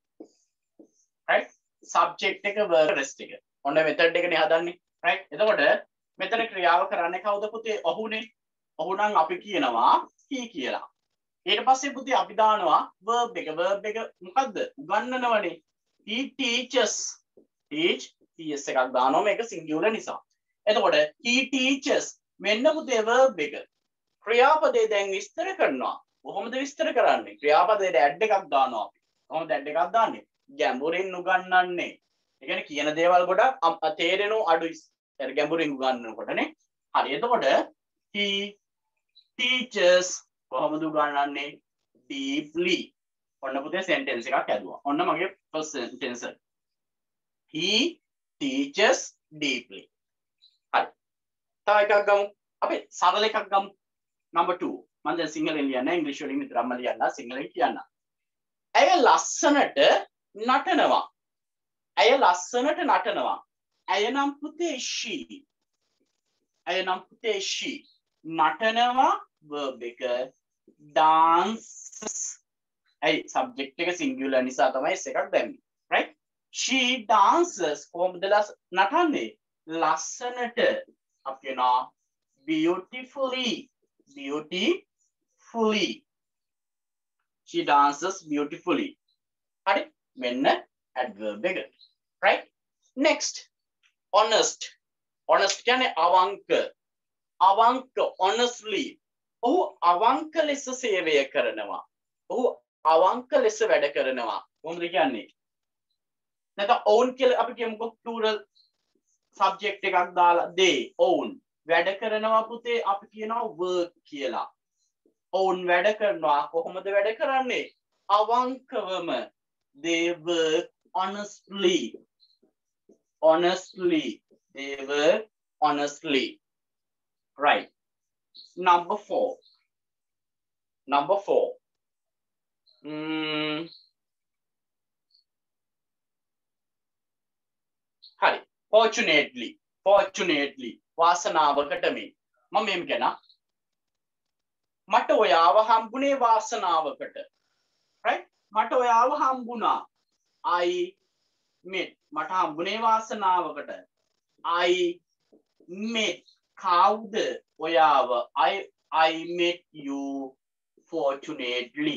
right subject එක verb rest එක ඔන්න method එකනේ හදන්නේ right එතකොට මෙතන ක්‍රියාව කරන්නේ කවුද පුතේ ඔහුනේ ඔහු නම් අපි කියනවා he කියලා ඊට පස්සේ පුතේ අපි දානවා verb එක verb එක මොකද්ද උගන්වනවනේ he teaches teach ts එකක් දානවා මේක singular නිසා එතකොට he teaches මෙන්න පුතේ verb එක ක්‍රියාපදේ දැන් විස්තර කරනවා කොහොමද විස්තර කරන්නේ ක්‍රියාපදේට add එකක් දානවා අපි කොහොමද add එකක් දාන්නේ ගැඹුරින් උගන්වන්නේ ඒ කියන්නේ කියන දේවල් ගොඩක් තේරෙනව අඩුයි ඒ ගැඹුරින් උගන්වනකොටනේ හරි එතකොට he teaches කොහොමද උගන්වන්නේ deeply ඔන්න පුතේ sentence එකක් ඇදුවා ඔන්න මගේ first sentence he teaches deeply හරි තව එකක් ගමු අපි සරල එකක් ගමු number two මම දැන් සිංහලෙන් ලියන්න ඉංග්‍රීසි වලින් විතරක්ම ලියන්න සිංහලෙන් කියන්න ඇය ලස්සනට නටනවා ඇය ලස්සනට නටනවා ඇය නම් පුතේ she ඇය නම් පුතේ she නටනවා verb එක dances ඇයි subject එක singular නිසා තමයි s එකක් දැම්මේ right she dances කොහොමද නටන්නේ ලස්සනට අපි කියනවා beautifully beautifully she dances beautifully හරි මෙන්න adverb එක right next honest honest කියන්නේ අවංක අවංක honestly ඔහු අවංක ලෙස සේවය කරනවා ඔහු අවංක ලෙස වැඩ කරනවා කොහොමද කියන්නේ නැත්නම් own කියලා අපි කියමුකෝ plural subject එකක් දාලා they own වැඩ කරනවා පුතේ අපි කියනවා work කියලා own වැඩ කරනවා කොහොමද වැඩ කරන්නේ අවංකවම they work honestly honestly they work honestly right number four number four mm. hari fortunately fortunately වාසනාවකට මේ මම මෙහෙම කියනවා මට ඔයාව හම්බුනේ වාසනාවකට right මට ඔයාව හම්බුණා I met මට හම්බුනේ වාසනාවකට I met කවුද ඔයාව I I met you fortunately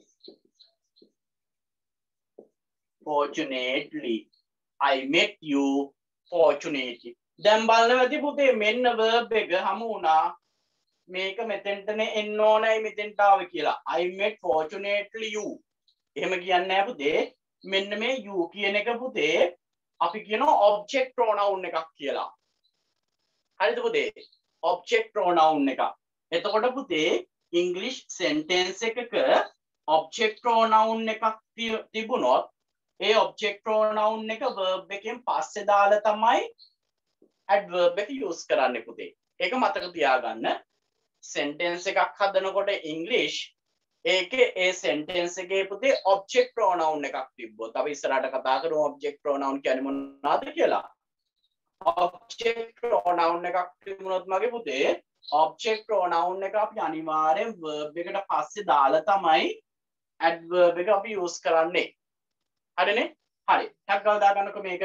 fortunately I met you fortunately දැන් බලනවාදී පුතේ මෙන්න verb එක හමු වුණා මේක මෙතෙන්ටනේ එන්න ඕනයි මෙතෙන්ට ආවේ කියලා I met fortunately you එහෙම කියන්නේ නැහැ පුතේ මෙන්න මේ you කියන එක පුතේ අපි කියනවා object pronoun එකක් කියලා හරිද පුතේ object pronoun එකක් එතකොට පුතේ English sentence එකක object pronoun එකක් තිබුණොත් ඒ object pronoun එක verb එකෙන් පස්සේ දාලා තමයි adverb එක use කරන්නේ පුතේ ඒක මතක තියාගන්න. sentence එකක් හදනකොට English ඒකේ ඒ sentence එකේ පුතේ object pronoun එකක් තිබ්බොත් අපි ඉස්සරහට කතා කරමු object pronoun කියන්නේ මොනවාද කියලා. object pronoun එකක් තිබුණොත් මගේ පුතේ object pronoun එක අපි අනිවාර්යෙන් verb එකට පස්සේ දාලා තමයි adverb එක අපි use කරන්නේ. හරිනේ? හරි. ටක් ගාලා දාගන්නකො මේක.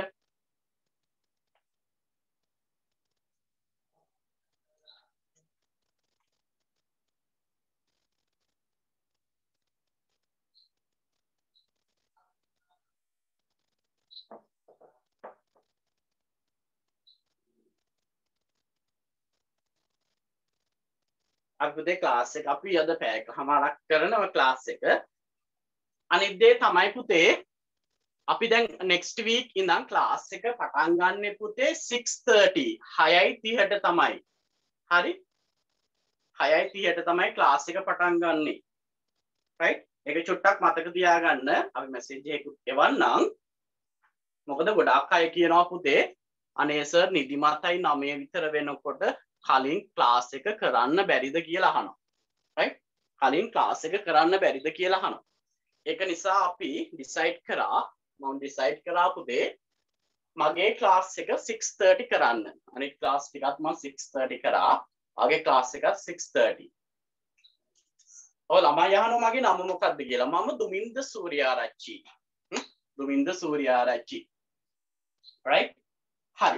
අපේ ක්ලාස් එක අපි අද පැයකමාරක් කරනවා ක්ලාස් එක. අනිත් දේ තමයි පුතේ අපි දැන් next week ඉඳන් ක්ලාස් එක පටන් ගන්න පුතේ six thirty හයයි තිහට තමයි. හරි? හයයි තිහට තමයි ක්ලාස් එක පටන් ගන්නෙ. right? ඒක චුට්ටක් මතක තියාගන්න. අපි මැසේජ් එකක් එවන්නම්. මොකද ගොඩාක් අය කියනවා පුතේ අනේ සර් නිදිමතයි නවය විතර වෙනකොට කලින් ක්ලාස් එක කරන්න බැරිද කියලා අහනවා. right? කලින් ක්ලාස් එක කරන්න බැරිද කියලා අහනවා. ඒක නිසා අපි ඩිසයිඩ් කරා මම ඩිසයිඩ් කරා පුතේ මගේ ක්ලාස් එක six thirty කරන්න. අනිත් ක්ලාස් ටිකත් මම six thirty කරා. ආගේ ක්ලාස් එක six thirty. ඔය ළමයි අහනවා මගේ නම මොකක්ද කියලා. මම දුමින්ද සූර්යාරච්චි. දුමින්ද සූර්යාරච්චි. right? හරි.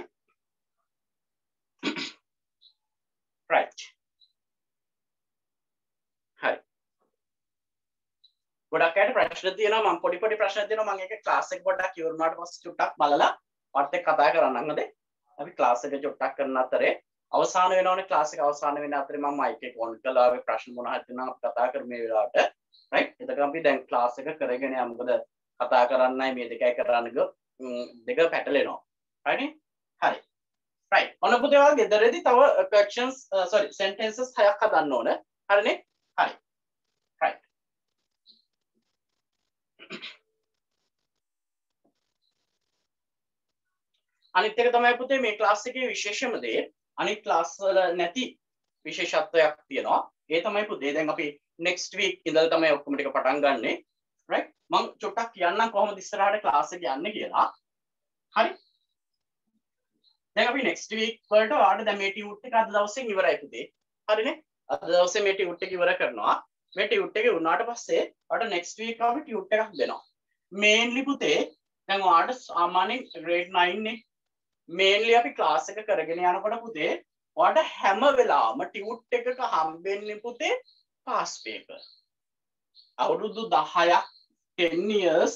right. හරි. ගොඩක් අයට ප්‍රශ්න තියෙනවා මම පොඩි පොඩි ප්‍රශ්න තියෙනවා මම ඒක ක්ලාස් එක පොඩ්ඩක් ඉවර වුණාට පස්සේ චුට්ටක් බලලා ඔයත් එක්ක කතා කරන්නම් හොඳේ. අපි ක්ලාස් එක චුට්ටක් කරන අතරේ අවසාන වෙනවනේ ක්ලාස් එක අවසාන වෙන අතරේ මම මයික් එක ඔන් කළා ඔය ප්‍රශ්න මොනවා හරි තියෙනවා අපි කතා කරමු මේ වෙලාවට. right? එතකොට අපි දැන් ක්ලාස් එක කරගෙන යමු. මොකද කතා කරන්නයි මේ දෙකයි කරන්න ගියොත් දෙක පැටලෙනවා. right? හරි. right. ඔන්න පුතේ ඔයාලා ගෙදරදී තව questions sorry sentences හයක් හදන්න ඕන. හරිනේ? හරි. right. අනිත් එක තමයි පුතේ මේ ක්ලාස් එකේ විශේෂම දේ අනිත් ක්ලාස් වල නැති විශේෂත්වයක් තියෙනවා. ඒ තමයි පුතේ දැන් අපි next week ඉඳලා තමයි ඔක්කොම ටික පටන් ගන්නෙ. right? මම චුට්ටක් කියන්නම් කොහොමද ඉස්සරහට ක්ලාස් එක යන්නේ කියලා. හරි? දැන් අපි next week වලට ඔයාලට දැන් මේ ටියුට් එක අද දවසෙන් ඉවරයි පුතේ. හරිනේ? අද දවසේ මේ ටියුට් එක ඉවර කරනවා. මේ ටියුට් එක වුණාට පස්සේ ඔයාලට next week අපි ටියුට් එකක් දෙනවා. mainly පුතේ දැන් ඔයාලට සාමාන්‍යයෙන් grade nine නේ mainly අපි class එක කරගෙන යනකොට පුතේ ඔයාලට හැම වෙලාවම ටියුට් එකක හම්බෙන්නේ පුතේ past paper. අවුරුදු දහයක් ten years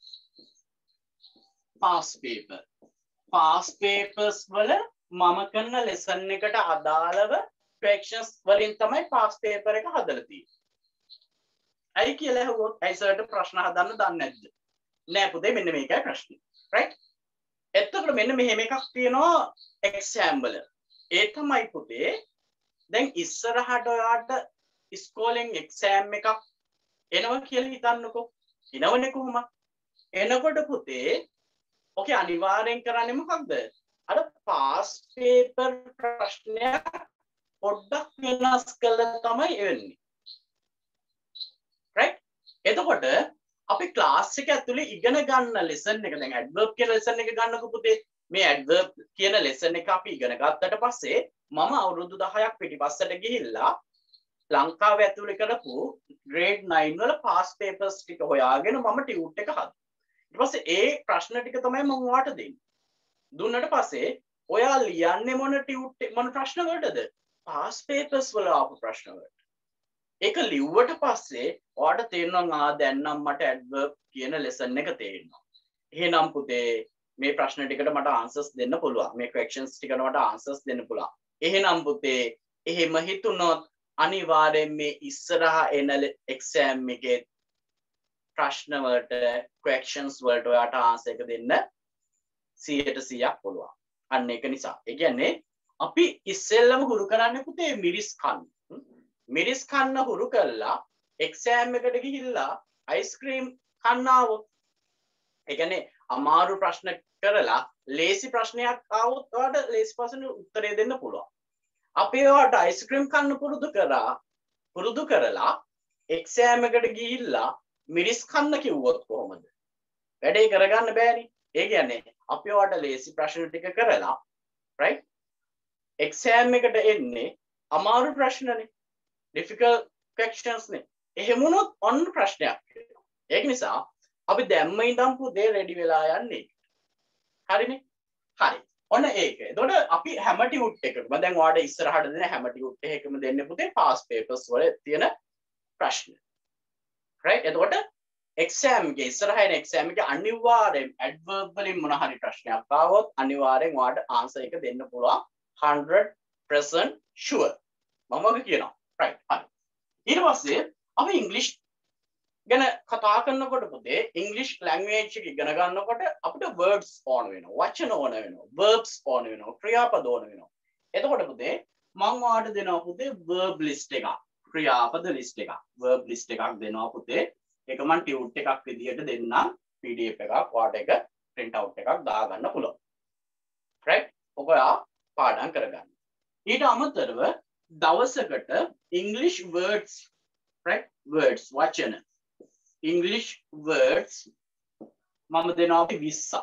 past paper. past papers වල මම කරන lesson එකට අදාළව questions වලින් තමයි past paper එක හදලා තියෙන්නේ. ඇයි කියලා ඇහුවොත් ඇයි සර්ට ප්‍රශ්න හදන්න දන්නේ නැද්ද? නෑ පුතේ මෙන්න මේකයි ප්‍රශ්නේ. right? එතකොට මෙන්න මෙහෙම එකක් තියෙනවා exam වල. ඒ තමයි පුතේ දැන් ඉස්සරහට ඔයාලට ඉස්කෝලෙන් exam එකක් එනවා කියලා හිතන්නකෝ. එනවනේ කොහොම? එනකොට පුතේ ඔකේ අනිවාර්යෙන් කරන්නේ මොකක්ද? අර past paper ප්‍රශ්නයක් පොඩ්ඩක් වෙනස් කළා තමයි එන්නේ. right? එතකොට අපි ක්ලාස් එක ඇතුලේ ඉගෙන ගන්න lesson එක දැන් adverb කියන lesson එක ගන්නකො පුතේ. මේ adverb කියන lesson එක අපි ඉගෙන ගත්තට පස්සේ මම අවුරුදු දහයක් පිටිපස්සට ගිහිල්ලා ලංකාවේ ඇතුලේ කරපු grade nine වල past papers ටික හොයාගෙන මම ටියුට් එක හදුවා. ඊට පස්සේ ඒ ප්‍රශ්න ටික තමයි මම ඔයාලට දෙන්නේ. දුන්නට පස්සේ ඔයා ලියන්නේ මොන ටියුට් මොන ප්‍රශ්න වලටද? past papers වල ආපු ප්‍රශ්න වලට. ඒක ලිව්වට පස්සේ ඔයාලට තේරෙනවා ආ දැන් නම් මට adverb කියන lesson එක තේරෙනවා. එහෙනම් පුතේ මේ ප්‍රශ්න ටිකට මට answers දෙන්න පුළුවන්. මේ questions ටිකට මට answers දෙන්න පුළුවන්. එහෙනම් පුතේ එහෙම හිතුනොත් අනිවාර්යෙන් මේ ඉස්සරහා එන exam එකේ ප්‍රශ්න වලට questions වලට ඔයාට answer එක දෙන්න සීයට සීයක් පුළුවන්. අන්න ඒක නිසා. ඒ කියන්නේ අපි ඉස්සෙල්ලම හුරු කරන්නේ පුතේ මිරිස් කන්න. මිරිස් කන්න හුරු කළා exam එකට ගිහිල්ලා අයිස්ක්‍රීම් කන්න ආවොත් ඒ කියන්නේ අමාරු ප්‍රශ්න කරලා ලේසි ප්‍රශ්නයක් ආවොත් ඔයාලට ලේසි ප්‍රශ්නෙට උත්තරය දෙන්න පුළුවන්. අපි ඒවට අයිස්ක්‍රීම් කන්න පුරුදු කරා පුරුදු කරලා එක්සෑම් එකට ගිහිල්ලා මිරිස් කන්න කිව්වොත් කොහොමද? වැඩේ කරගන්න බෑනේ. ඒ කියන්නේ අපි ඒවට ලේසි ප්‍රශ්න ටික කරලා right එක්සෑම් එකට එන්නේ අමාරු ප්‍රශ්නනේ. difficult questions නේ. එහෙම වුණොත් ඔන්න ප්‍රශ්නයක් වෙනවා. ඒක නිසා අපි දැම්ම ඉඳන් පුතේ රෙඩි වෙලා යන්නේ. හරිනේ? හරි. ඔන්න ඒක. එතකොට අපි හැම ටියුට් එකකම දැන් ඔයාලට ඉස්සරහට දෙන හැම ටියුට් එකකම දෙන්නේ පුතේ පාස් පේපර්ස් වල තියෙන ප්‍රශ්න. right? එතකොට එක්සෑම් එකේ ඉස්සරහින් එක්සෑම් එකේ අනිවාර්යෙන් ඇඩ්වර්බ් වලින් මොන හරි ප්‍රශ්නයක් ආවොත් අනිවාර්යෙන් ඔයාලට ආන්සර් එක දෙන්න පුළුවන් one hundred percent sure. මම වගේ කියනවා. right. හරි. ඊට පස්සේ අපි ඉංග්‍රීසි ගැන කතා කරනකොට පුතේ ඉංග්‍රීසි ලැන්ග්වේජ් එක ඉගෙන ගන්නකොට අපිට words ඕන වෙනවා වචන ඕන වෙනවා verbs ඕන වෙනවා ක්‍රියාපද ඕන වෙනවා. එතකොට පුතේ මම ඔයාලට දෙනවා පුතේ verb list එකක් ක්‍රියාපද list එකක් verb list එකක් දෙනවා පුතේ. ඒක මම ටියුට් එකක් විදියට දෙන්නම් P D F එකක් ඔයාලට එක print out එකක් දාගන්න පුළුවන්. right? ඔයා පාඩම් කරගන්න. ඊට අමතරව දවසකට English words right words වචන English words මම දෙනවා අපි twenty.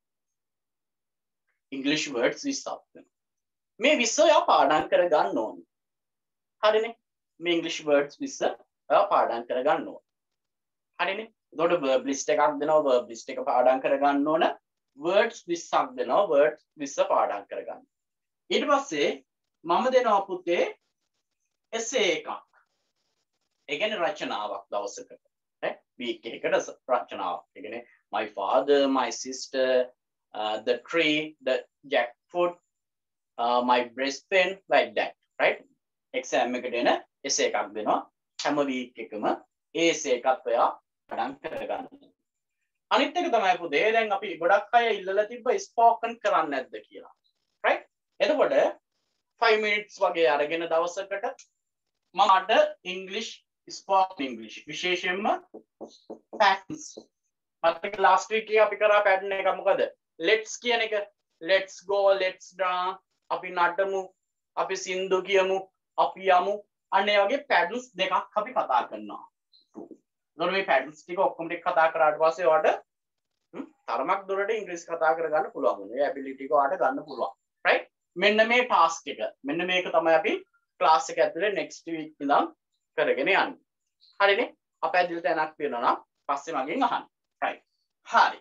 English words twenty. මේ twenty ඔයා පාඩම් කරගන්න ඕනේ. හරිනේ? මේ English words twenty ඔයා පාඩම් කරගන්න ඕනේ. හරිනේ? එතකොට verb list එකක් දෙනවා verb list එක පාඩම් කරගන්න ඕන. words twenty-ක් දෙනවා words twenty පාඩම් කරගන්න. ඊට පස්සේ මම දෙනවා පුතේ essay එකක්. ඒ කියන්නේ රචනාවක් දවසකට. ඈ week එකකට රචනාවක්. ඒ කියන්නේ my father, my sister, uh, the tree, the jackfruit, uh, my breast pen like that. right? exam එකට එන essay එකක් දෙනවා. හැම week එකම ඒ essay එකත් ඔයා පාඩම් කරගන්න. අනිත් එක තමයි පුතේ දැන් අපි ගොඩක් අය ඉල්ලලා තිබ්බ ස්පෝකන් කරන්නේ නැද්ද කියලා. right? එතකොට five minutes වගේ අරගෙන දවසකට මමට English spoken English විශේෂයෙන්ම patterns මතක last week එකේ අපි කරා pattern එක මොකද? let's කියන එක let's go let's dance අපි නටමු අපි සින්දු කියමු අපි යමු අන්න ඒ වගේ patterns දෙකක් අපි කතා කරනවා. එතකොට මේ patterns ටික ඔක්කොම ටික කතා කරාට පස්සේ ඔයාලට තරමක් දුරට ඉංග්‍රීසි කතා කරගන්න පුළුවන්. මේ ability එක ඔයාලට ගන්න පුළුවන්. right? මෙන්න මේ task එක. මෙන්න මේක තමයි අපි class එක ඇතුලේ next week ඉඳන් කරගෙන යන්නේ. හරිනේ? අපැදිලි තැනක් තියෙනවා නම් පස්සේ මගෙන් අහන්න. right. හරි.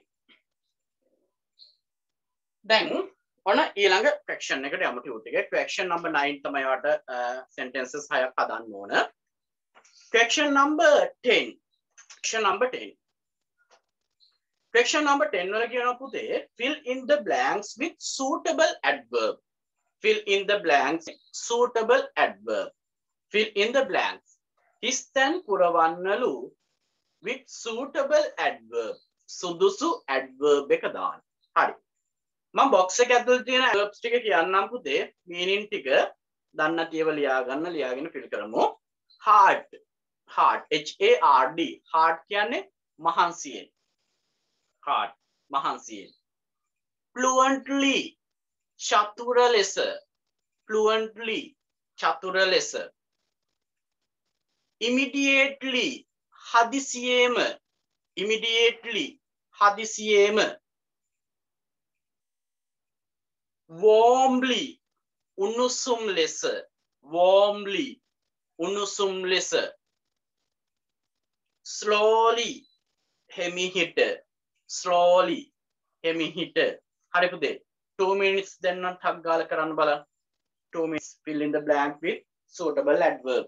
දැන් ඔන්න ඊළඟ fraction එකට යමු ටියුට් එකේ. fraction number nine තමයි ඔයාලට sentences හයක් හදන්න ඕන. fraction number ten. fraction number ten. fraction number ten වල කියනවා පුතේ fill in the blanks with suitable adverb. fill in the blanks suitable adverb. fill in the blanks හිස්තැන් පුරවන්නලු with suitable adverb. සුදුසු adverb එක දාන්න. හරි. මම box එක ඇතුළේ තියෙන adverbs ටික කියන්නම් පුතේ. meaning ටික දන්න තියව ලියා ගන්න ලියාගෙන fill කරමු. hard. hard. H A R D. hard කියන්නේ මහන්සියෙන්. hard. මහන්සියෙන්. fluently. චතුර ලෙස. fluently. චතුර ලෙස. immediately hadisiyem immediately hadisiyem warmly unusum lesa warmly unusum lesa slowly hemihita slowly hemihita hari pude two minutes denna thak gala karanna balan two minutes fill in the blank with suitable adverb.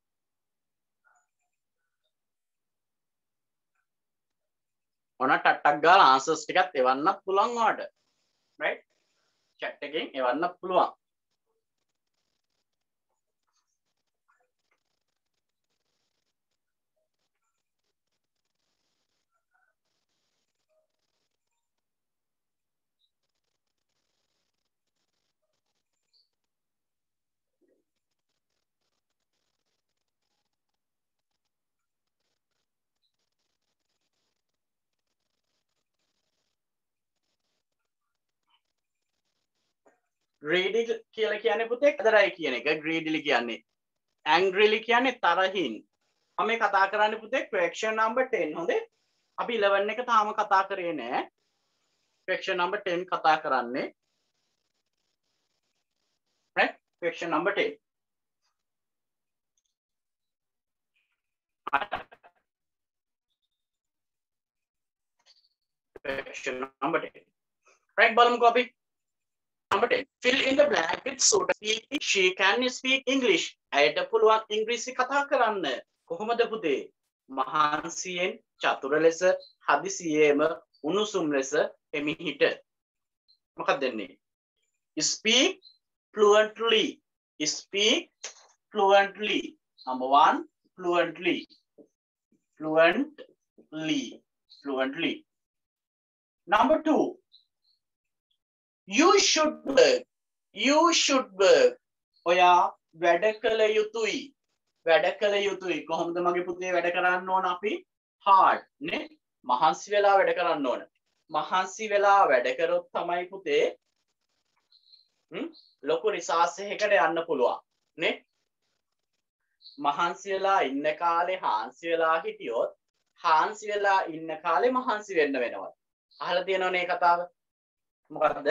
ඔන්න ටට්ටක් ගාලා answers ටිකත් එවන්නත් පුළුවන් ඔයාලට. right? chat එකෙන් එවන්නත් පුළුවන්. greedy කියලා කියන්නේ පුතේ කතරයි කියන එක. greedily කියන්නේ angrily කියන්නේ තරහින්. මම මේ කතා කරන්නේ පුතේ question number ten. හොඳේ. අපි eleven එක තාම කතා කරේ නෑ. question number ten කතා කරන්නේ. right? question number ten. question number ten. right බලමුකෝ අපි. number ten. Fill in the blank with so to speak. She can speak English. ඇයට පුළුවන් ඉංග්‍රීසි කතා කරන්න. කොහොමද පුතේ? මහන්සියෙන් චතුර ලෙස හදිසියේම උණුසුම් ලෙස එමිහිට. මොකක්ද දෙන්නේ? Speak fluently. Speak fluently. Number one, fluently. Fluently. Fluently. Number two, you should work. You should work. ඔයා වැඩ කළ යුතුයි. වැඩ කළ යුතුයි. කොහොමද මගේ පුතේ වැඩ කරන්න ඕන අපි? hard නේ? මහන්සි වෙලා වැඩ කරන්න ඕන. මහන්සි වෙලා වැඩ කරොත් තමයි පුතේ හ්ම් ලොකු රිසර්ච් එකකට යන්න පුළුවන් නේ? මහන්සි වෙලා ඉන්න කාලේ හාන්සි වෙලා හිටියොත් හාන්සි වෙලා ඉන්න කාලේ මහන්සි වෙන්න වෙනවා. අහලා තියෙනවනේ මේ කතාව. මොකද්ද?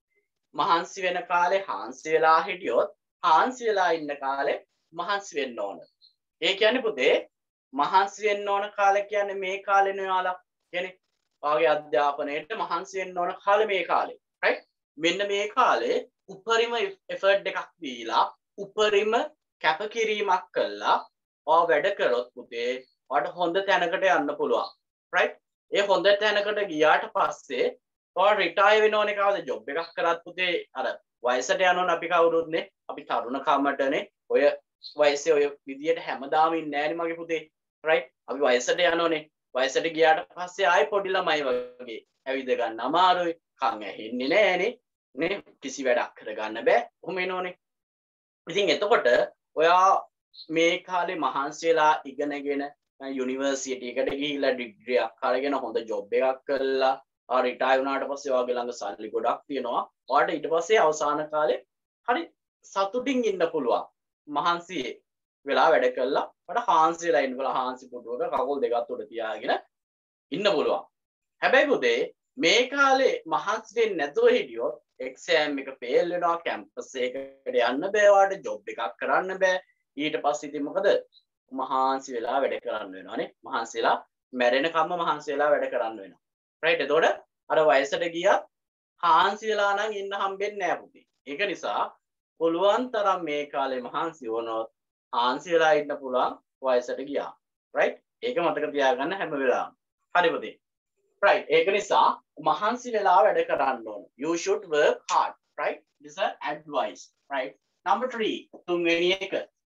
මහන්සි වෙන කාලේ හාන්සි වෙලා හිටියොත් හාන්සි වෙලා ඉන්න කාලේ මහන්සි වෙන්න ඕන. ඒ කියන්නේ පුතේ මහන්සි වෙන්න ඕන කාලේ කියන්නේ මේ කාලේනේ යාලා. කියන්නේ ඔයාගේ අධ්‍යාපනයේට මහන්සි වෙන්න ඕන කාලේ මේ කාලේ. right? මෙන්න මේ කාලේ උපරිම effort එකක් දීලා උපරිම කැපකිරීමක් කළා ඔයා වැඩ කරොත් පුතේ ඔයාට හොඳ තැනකට යන්න පුළුවන්. right? ඒ හොඳ තැනකට ගියාට පස්සේ ඔයා රිටයර් වෙනවනේ කවද ජොබ් එකක් කරත් පුතේ අර වයසට යනවනේ අපි කවුරුත්නේ අපි තරුණ කමටනේ ඔය වයසේ ඔය විදියට හැමදාම ඉන්නේ නෑනේ මගේ පුතේ. right? අපි වයසට යනවනේ. වයසට ගියාට පස්සේ ආයෙ පොඩි ළමයි වගේ ඇවිද ගන්න අමාරුයි. කන් ඇහෙන්නේ නෑනේ. නේ? කිසි වැඩක් කරගන්න බෑ. කොහොම එනවනේ. ඉතින් එතකොට ඔයා මේ කාලේ මහන්සි වෙලා ඉගෙනගෙන යුනිවර්සිටි එකට ගිහිල්ලා ඩිග්‍රී එකක් අරගෙන හොඳ ජොබ් එකක් කරලා ආ රිටයර් වුණාට පස්සේ ඔයාගේ ළඟ සල්ලි ගොඩක් තියෙනවා. ඔයාට ඊට පස්සේ අවසාන කාලේ හරි සතුටින් ඉන්න පුළුවන්. මහන්සි වෙලා වැඩ කළා. ඔයාට හාන්සි වෙලා ඉන්න බලා හාන්සි පුටුවක කකුල් දෙකත් උඩ තියාගෙන ඉන්න පුළුවන්. හැබැයි පුතේ මේ කාලේ මහන්සි වෙන්නේ නැතුව හිටියොත් එක්සෑම් එක ෆේල් වෙනවා, කැම්පස් එකකට යන්න බෑ, ඔයාට ජොබ් එකක් කරන්න බෑ. ඊට පස්සේ ඉතින් මොකද? මහන්සි වෙලා වැඩ කරන්න වෙනවානේ. මහන්සි වෙලා මැරෙනකම්ම මහන්සි වෙලා වැඩ කරන්න වෙනවා. right? එතකොට අර වයසට ගියත් හාන්සි වෙලා නම් ඉන්න හම්බෙන්නේ නෑ පුතේ. ඒක නිසා පුළුවන් තරම් මේ කාලේ මහන්සි වුණොත් හාන්සි වෙලා ඉන්න පුළුවන් වයසට ගියා. right? ඒක මතක තියාගන්න හැම වෙලාවෙම. හරි පුතේ. right? ඒක නිසා මහන්සි වෙලා වැඩ කරන්න ඕන. You should work hard. right? This is advice. right? Number three. තුන්වෙනි එක.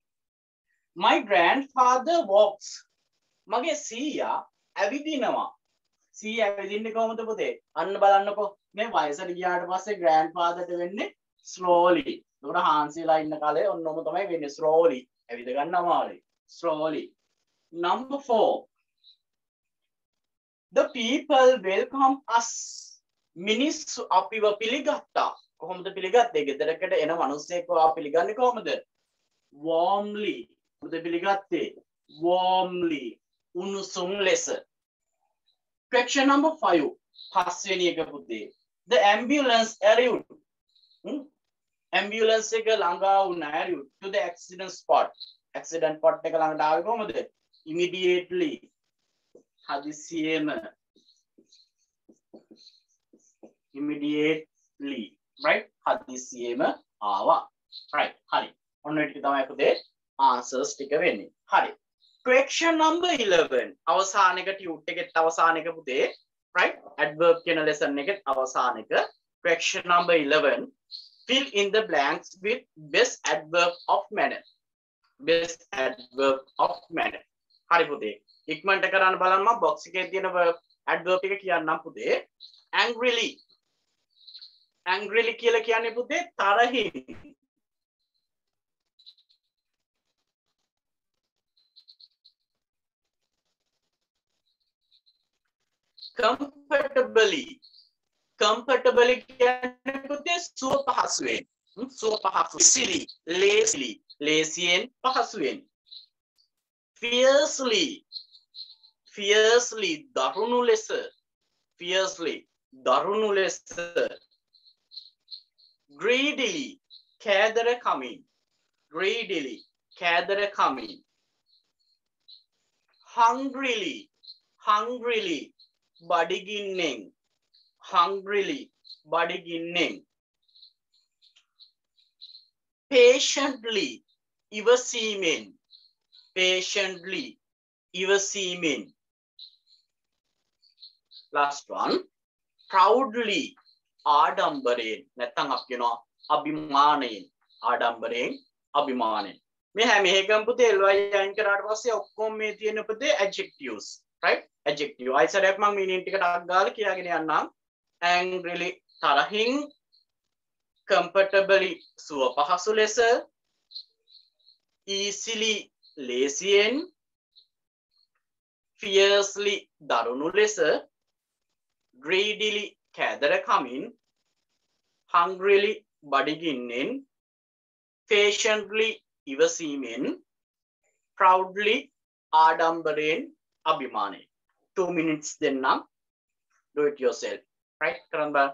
My grandfather walks. මගේ සීයා ඇවිදිනවා. සීයා ඇවිදින්නේ කොහොමද පුතේ? අන්න බලන්නකෝ. මේ වයසට ගියාට පස්සේ grandfatherට වෙන්නේ slowly. ඒකට හාන්සිලා ඉන්න කාලේ ඔන්නෝම තමයි වෙන්නේ slowly. ඇවිද ගන්න අමාරුයි. slowly. Number four. The people welcome us. මිනිස්සු අපිව පිළිගත්තා. කොහොමද පිළිගත්තේ? ගෙදරකට එන මිනිස්සෙක්ව ආ පිළිගන්නේ කොහොමද? warmly. මොකද පිළිගත්තේ? warmly. උණුසුම් ලෙස. Question number five. පස්වෙනි එක පුතේ. The ambulance arrived. hmm? ambulance එක ළඟා වුණා arrived to the accident spot. accident spot එක ළඟට ආවේ කොහොමද? immediately. හදිසියෙම. immediately. right? හදිසියෙම ආවා. right? හරි. ඔන්න ඒ ටික තමයි පුතේ answers ටික වෙන්නේ. හරි. Question number eleven. අවසාන එක tute එකෙත් අවසාන එක පුතේ. right? adverb කියන lesson එකෙත් අවසාන එක. Question number eleven. Fill in the blanks with best adverb of manner. Best adverb of manner. හරි පුතේ. ඉක්මනට කරන්න බලන්න මම box එකේ තියෙන adverb එක කියන්නම් පුතේ. Angrily. Angrily කියලා කියන්නේ පුතේ තරහින්. Comfortably. Comfortably කියන්නේ පුතේ සුව පහසුවෙන්. සුව පහසු silly lazily lazyයෙන් පහසුවෙන් fiercely fiercely දරුණු ලෙස fiercely දරුණු ලෙස greedily කෑදර කමින් greedily කෑදර කමින් hungrily hungrily බඩගින්නෙන් hungrily බඩගින්නෙන් patiently ඉවසීමෙන් patiently ඉවසීමෙන් last one proudly ආඩම්බරයෙන් නැත්නම් අපි කියනවා අභිමානයෙන් ආඩම්බරයෙන් අභිමානයෙන් මේ හැම එකම පුතේ ly අයින් කරාට පස්සේ ඔක්කොම මේ තියෙන පුතේ adjectives right adjective අයිසරයක් මම meaning ටිකට අක් ගාලා කියාගෙන යන්නම් angrily තරහින් comfortably සුව පහසු ලෙස easily ලේසියෙන් fiercely දරුණු ලෙස greedily කෑදර කමින් hungrily බඩගින්නෙන් patiently ඉවසීමෙන් proudly ආඩම්බරයෙන් අභිමානයෙන් two minutes දෙන්නම් do it yourself right කරන්න බෑ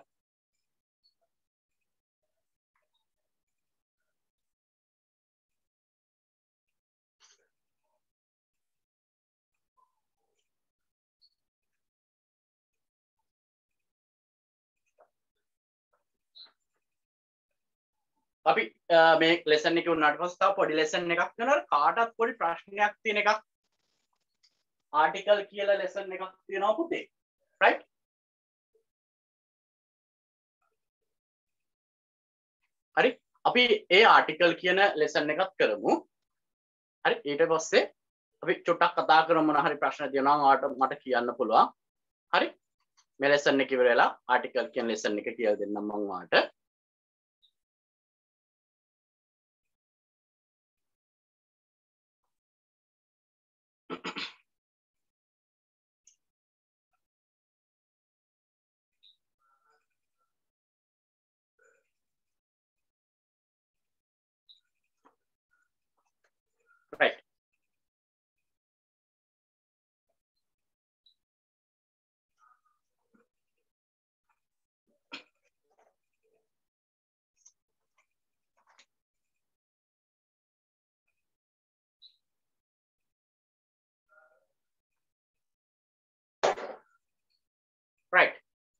අපි මේ ලෙසන් එක උනාට පස්සේ තව පොඩි ලෙසන් එකක් කරනවා කාටත් පොඩි ප්‍රශ්නයක් තියෙන එකක් ආටිකල් කියලා ලෙසන් එකක් තියෙනවා පුතේ right හරි අපි ඒ ආටිකල් කියන ලෙසන් එකක් කරමු හරි ඊට පස්සේ අපි චුට්ටක් කතා කරමු මොන හරි ප්‍රශ්න තියෙනවා ඔයාලට මට කියන්න පුළුවන් හරි මේ ලෙසන් එක ඉවර වෙලා ආටිකල් කියන ලෙසන් එක කියලා දෙන්නම් මම ඔයාලට right right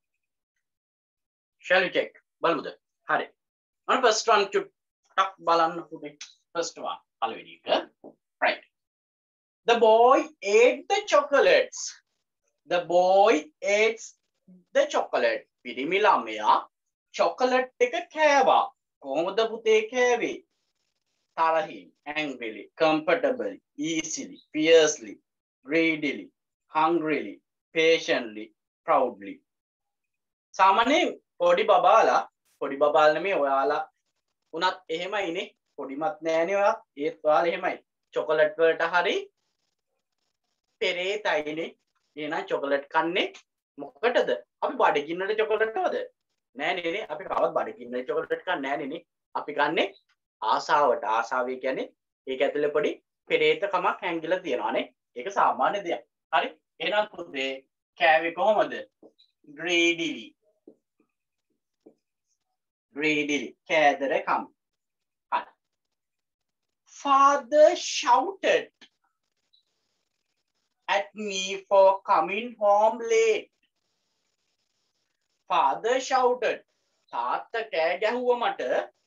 shall we check බලමුද හරි මම first one චුට්ටක් බලන්න පුතේ first one පළවෙනි එක right the boy ate the chocolates the boy ate the chocolate පිරිමි ළමයා chocolate එක කෑවා කොහොමද පුතේ කෑවේ තරහින් angrily comfortably easily fiercely greedily hungrily patiently proudly සාමාන්‍යයෙන් පොඩි බබාලා පොඩි බබාලා නෙමෙයි ඔයාලා උනත් එහෙමයිනේ පොඩිමත් නෑනේ ඔයා ඒත් ඔයාලා එහෙමයි චොකලට් වලට හරි පෙරේතයිනේ එහෙනම් චොකලට් කන්නේ මොකටද අපි බඩගින්නට චොකලට් හොද නෑනේ නේ අපි කවවත් බඩගින්නට චොකලට් කන්නේ නෑනේ නේ අපි කන්නේ ආසාවට ආසාවේ කියන්නේ ඒක ඇතුලේ පොඩි පෙරේතකමක් හැංගිලා තියෙනවානේ ඒක සාමාන්‍ය දෙයක් හරි එහෙනම් පුතේ කෑවේ කොහොමද greedily greedily කෑදර කම් හරි father shouted at me for coming home late father shouted තාත්තා කෑ ගැහුවා මට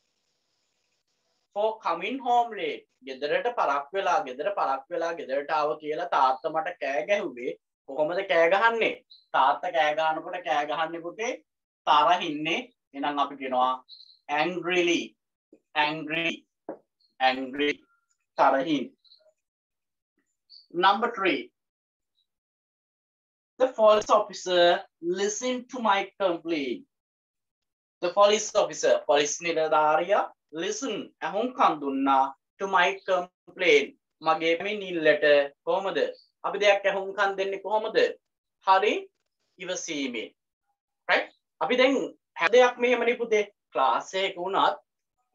for coming home late ගෙදරට පරක් වෙලා ගෙදර පරක් වෙලා ගෙදරට ආව කියලා තාත්තා මට කෑ ගැහුවේ කොහොමද කෑ ගහන්නේ තාත්තා කෑ ගන්නකොට කෑ ගහන්නේ පුතේ තරහින්නේ එහෙනම් අපි කියනවා angrily angry angry තරහින් number three the police officer listened to my complaint the police officer police නිලධාරියා listen අහුම්කම් දුන්නා to my complaint මගේ පැමිණිල්ලට කොහොමද අපි දෙයක් අහුම්කම් දෙන්නේ කොහොමද හරි ඉවසීමෙන් right අපි දැන් හැදයක් මෙහෙමනේ පුතේ ක්ලාස් එකක වුණත්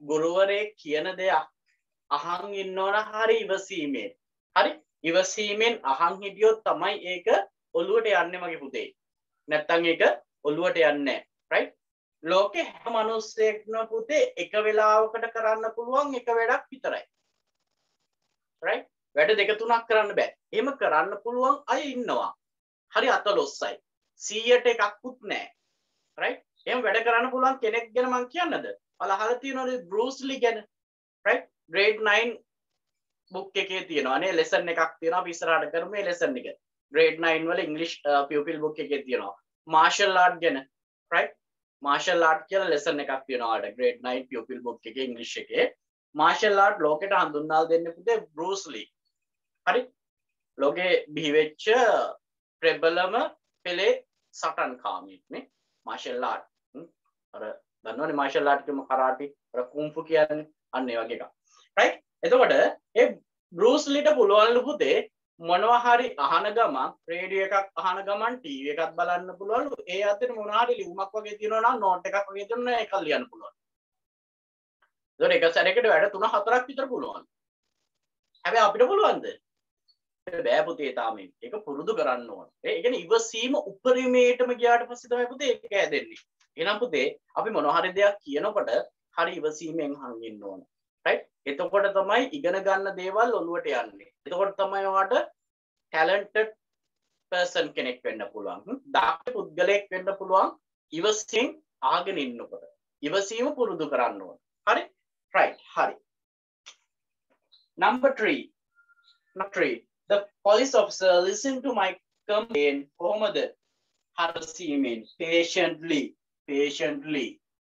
ගුරුවරයෙක් කියන දෙයක් අහන් ඉන්නවන හරි ඉවසීමෙන් හරි ඉවසීමෙන් අහන් හිටියොත් තමයි ඒක ඔළුවට යන්නේ මගේ පුතේ නැත්තම් ඒක ඔළුවට යන්නේ නැහැ right ලෝකේ හැම මිනිස්සෙක්ම පුතේ එක වෙලාවකට කරන්න පුළුවන් එක වැඩක් විතරයි right වැඩ දෙක තුනක් කරන්න බෑ එහෙම කරන්න පුළුවන් අය ඉන්නවා හරි අතලොස්සයි සීයට එකක්කුත් නැහැ right එහෙම වැඩ කරන්න පුළුවන් කෙනෙක් ගැන මම කියන්නද ඔයාලා අහලා තියෙනවද බෲස් ලී ගැන right grade nine book එකේ තියෙනවා නේ lesson එකක් තියෙනවා අපි ඉස්සරහට කරමු මේ lesson එක grade nine වල english uh, pupil book එකේ තියෙනවා martial art ගැන right martial art කියලා lesson එකක් තියෙනවා ආඩ grade nine pupil book එකේ english එකේ martial art ලෝකෙට හඳුන්වලා දෙන්නේ පුතේ බෲස් ලී හරි ලෝකේ බිහි වෙච්ච ප්‍රබලම පෙළේ සටන්කාමීෙක් නේ martial art අර දන්නවනේ martial art කියම කරාටි අර කුන්ෆු කියන්නේ අන්න ඒ වගේ එකක් right එතකොට ඒ බෲස් ලීට පුළුවන්ලු පුතේ මොනවා හරි අහන ගමන් රේඩියෝ එකක් අහන ගමන් ටීවී එකක් බලන්න පුළුවන්ලු ඒ අතරේ මොනවා හරි ලියුමක් වගේ තියෙනවා නම් නෝට් එකක් වගේ තියෙනවා ඒක ලියන්න පුළුවන් ඒතකොට එක සැරයකට වැඩ තුන හතරක් විතර පුළුවන් හැබැයි අපිට පුළුවන්ද බෑ පුතේ තාම ඒක පුරුදු කරන්න ඕන ඒ කියන්නේ ඉවසීම උපරිමයටම ගියාට පස්සේ තමයි පුතේ ඒක හැදෙන්නේ එහෙනම් පුතේ අපි මොනවා හරි දෙයක් කියනකොට හරි ඉවසීමෙන් අහන් ඉන්න ඕන right එතකොට තමයි ඉගෙන ගන්න දේවල් ඔළුවට යන්නේ එතකොට තමයි ඔයාට talented person කෙනෙක් වෙන්න පුළුවන් දක්ෂ පුද්ගලයෙක් වෙන්න පුළුවන් ඉවසීම ආගෙන ඉන්නකොට ඉවසීම පුරුදු කරන්න ඕන හරි right හරි number three number three the police officer listened to my complaint කොහොමද හරසීමෙන් patiently patiently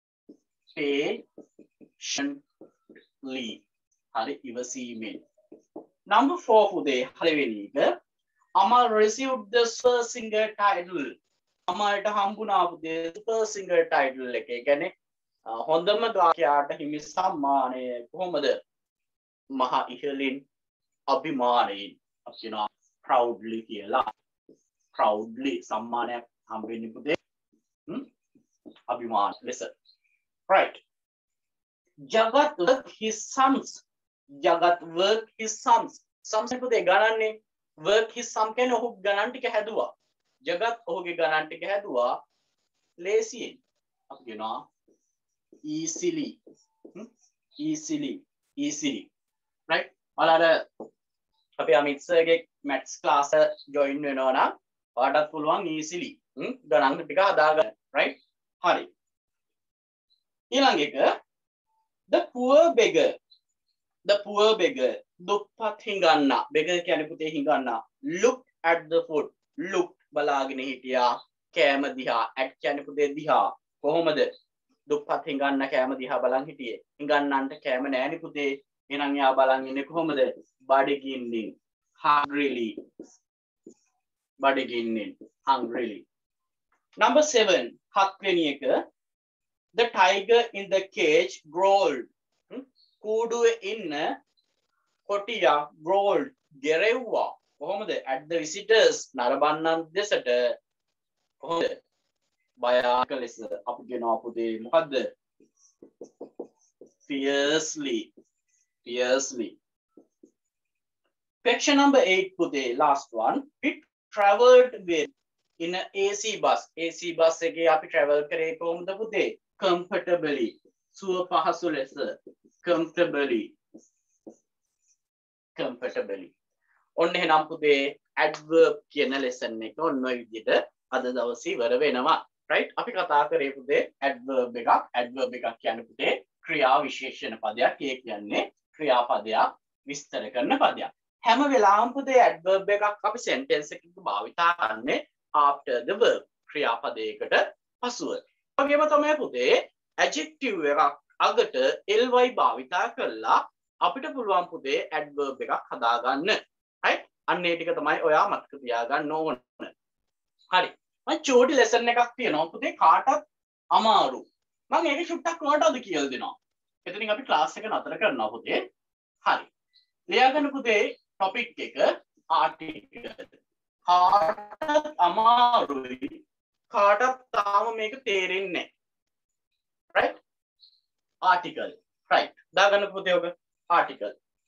patiently හරි ඉවසීමෙන් number four පුතේ හරිවෙනි එක Amal received the super singer title අමල්ට හම්බුණා පුතේ super singer title එක ඒ කියන්නේ හොඳම ගායකයාට හිමි සම්මානය කොහොමද මහා ඉහළින් අභිමානයෙන් අපි කියනවා proudly කියලා proudly සම්මානයක් හම්බෙන්නේ පුතේ අභිමාන ලෙස right Jagat work his sums Jagat work his sums sums පුතේ ගණන්නේ work his sum කියන්නේ ඔහු ගණන් ටික හැදුවා Jagat ඔහුගේ ගණන් ටික හැදුවා ලේසියෙන් අපි කියනවා easily easily easily right ඔයාලා අපි අමිත් සර්ගේ maths class join වෙනවා නම් ඔයාලටත් පුළුවන් easily ගණන් ටික හදාගන්න right හරි ඊළඟ එක the poor beggar the poor beggar දුප්පත් හිඟන්නා beggar කියන්නේ පුතේ හිඟන්නා look at the food look බලාගෙන හිටියා කෑම දිහා at කියන්නේ පුතේ දිහා කොහොමද දුප්පත් හිඟන්න කෑම දිහා බලන් හිටියේ හිඟන්නන්ට කෑම නෑනේ පුතේ එහෙනම් යා බලන් ඉන්නේ කොහොමද බඩගින්නින් hungrily බඩගින්නින් hungrily number seven හත්වෙනි එක the tiger in the cage growled කූඩුවේ ඉන්න කොටියා growled ගෙරෙව්වා කොහොමද at the visitors නරඹන්නන් දෙසට කොහොමද බයාක ලෙස අපි කියනවා පුතේ මොකද්ද fiercely fiercely question number eight පුතේ last one it traveled with in a AC bus AC bus එකේ අපි travel කරේ කොහොමද පුතේ comfortably සුව පහසු ලෙස comfortably comfortably ඔන්න එහෙනම් පුතේ adverb කියන lesson එක ඔන්න ඔය විදිහට අද දවසේ ඉවර වෙනවා right අපි කතා කරේ පුතේ adverb එකක් adverb එකක් කියන්නේ පුතේ ක්‍රියා විශේෂණ පදයක් ඒ කියන්නේ ක්‍රියාපදයක් විස්තර කරන පදයක් හැම වෙලාවම පුතේ adverb එකක් අපි sentence එකක භාවිතා කරන්නේ after the verb ක්‍රියාපදයකට පසුව වගේම තමයි පුතේ adjective එකක් අගට ly භාවිතා කරලා අපිට පුළුවන් පුතේ adverb එකක් හදාගන්න right අන්න ඒ ටික තමයි ඔයා මතක තියාගන්න ඕන හරි මම චූටි lesson එකක් තියෙනවා පුතේ කාටත් අමාරු මම ඒක චුට්ටක් ඔයාලට අද කියලා දෙනවා එතනින් අපි ක්ලාස් එක නතර කරනවා පුතේ හරි ලියාගන්න පුතේ topic එක article කාටත් අමාරුයි කාටත් තාම මේක තේරෙන්නේ නැහැ right article right දාගන්න පුතේ ඔබ article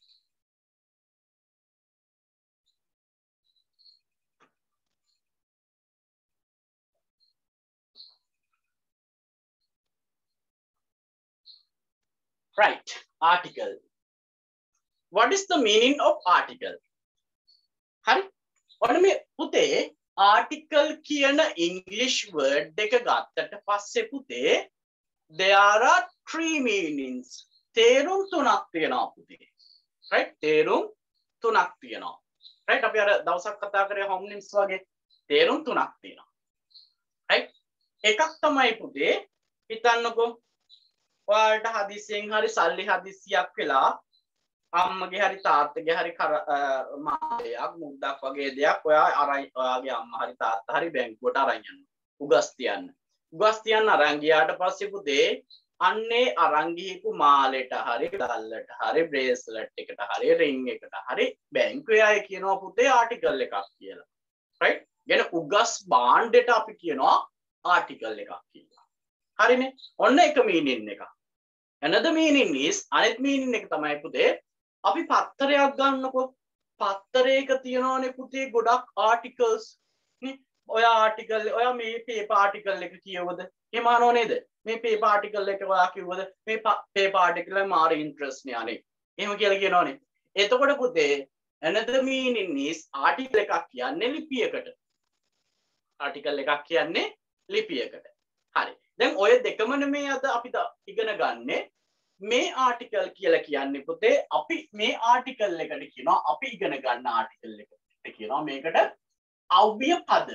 right article what is the meaning of article hari ඔන්න මේ පුතේ article කියන english word එක ගත්තට පස්සේ පුතේ there are three meanings තේරුම් තුනක් තියෙනවා පුතේ right තේරුම් තුනක් තියෙනවා right අපි අර දවසක් කතා කරේ homonyms වගේ තේරුම් තුනක් තියෙනවා right එකක් තමයි පුතේ හිතන්නකෝ ඔයාලට හදිසියෙන් හරි සල්ලි හදිසියක් වෙලා අම්මගේ හරි තාත්තගේ හරි මාලයක් මුද්දක් වගේ දෙයක් ඔයා අරයි ඔයාගේ අම්මා හරි තාත්තා හරි බැංකුවට අරන් යනවා උගස් තියන්න උගස් තියන්න අරන් ගියාට පස්සේ පුතේ අන්නේ අරන් ගිහපු මාලෙට හරි ගල්ලට හරි බ්‍රේස්ලට් එකට හරි රින් එකට හරි බැංකුවේ අය කියනවා පුතේ ආටිකල් එකක් කියලා right කියන උගස් භාණ්ඩයට අපි කියනවා ආටිකල් එකක් කියලා හරිනේ ඔන්න එක මීනින් එකක් another meaning is අනෙත් meaning එක තමයි පුතේ අපි පත්තරයක් ගන්නකො පත්තරයක තියෙනවනේ පුතේ ගොඩක් ආටිකල්ස් නේ ඔය ආටිකල් ඔය මේ පේපර් ආටිකල් එක කියවද එහෙම අහනව නේද මේ පේපර් ආටිකල් එක ඔයා කිව්වද මේ පේපර් ආටිකල් එක මාර ඉන්ට්‍රස්ට් නේ අනේ එහෙම කියලා කියනවනේ එතකොට පුතේ another meaning is ආටිකල් එකක් කියන්නේ ලිපියකට ආටිකල් එකක් කියන්නේ ලිපියකට හරි දැන් ඔය දෙකම නෙමේ අද අපි ඉගෙන ගන්නේ මේ ආටිකල් කියලා කියන්නේ පුතේ අපි මේ ආටිකල් එකට කියනවා අපි ඉගෙන ගන්න ආටිකල් එකට කියනවා මේකට අව්‍ය පද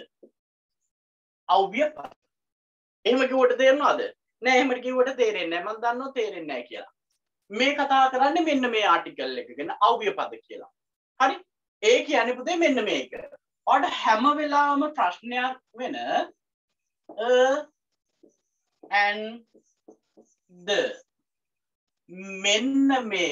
අව්‍ය පද එහෙම කිව්වට තේරෙනවද නෑ එහෙම කිව්වට තේරෙන්නේ නෑ මම දන්නවා තේරෙන්නේ නෑ කියලා මේ කතා කරන්නේ මෙන්න මේ ආටිකල් එක ගැන අව්‍ය පද කියලා හරි ඒ කියන්නේ පුතේ මෙන්න මේක ඔයාලට හැම වෙලාවෙම ප්‍රශ්නයක් වෙන අ and the මෙන්න මේ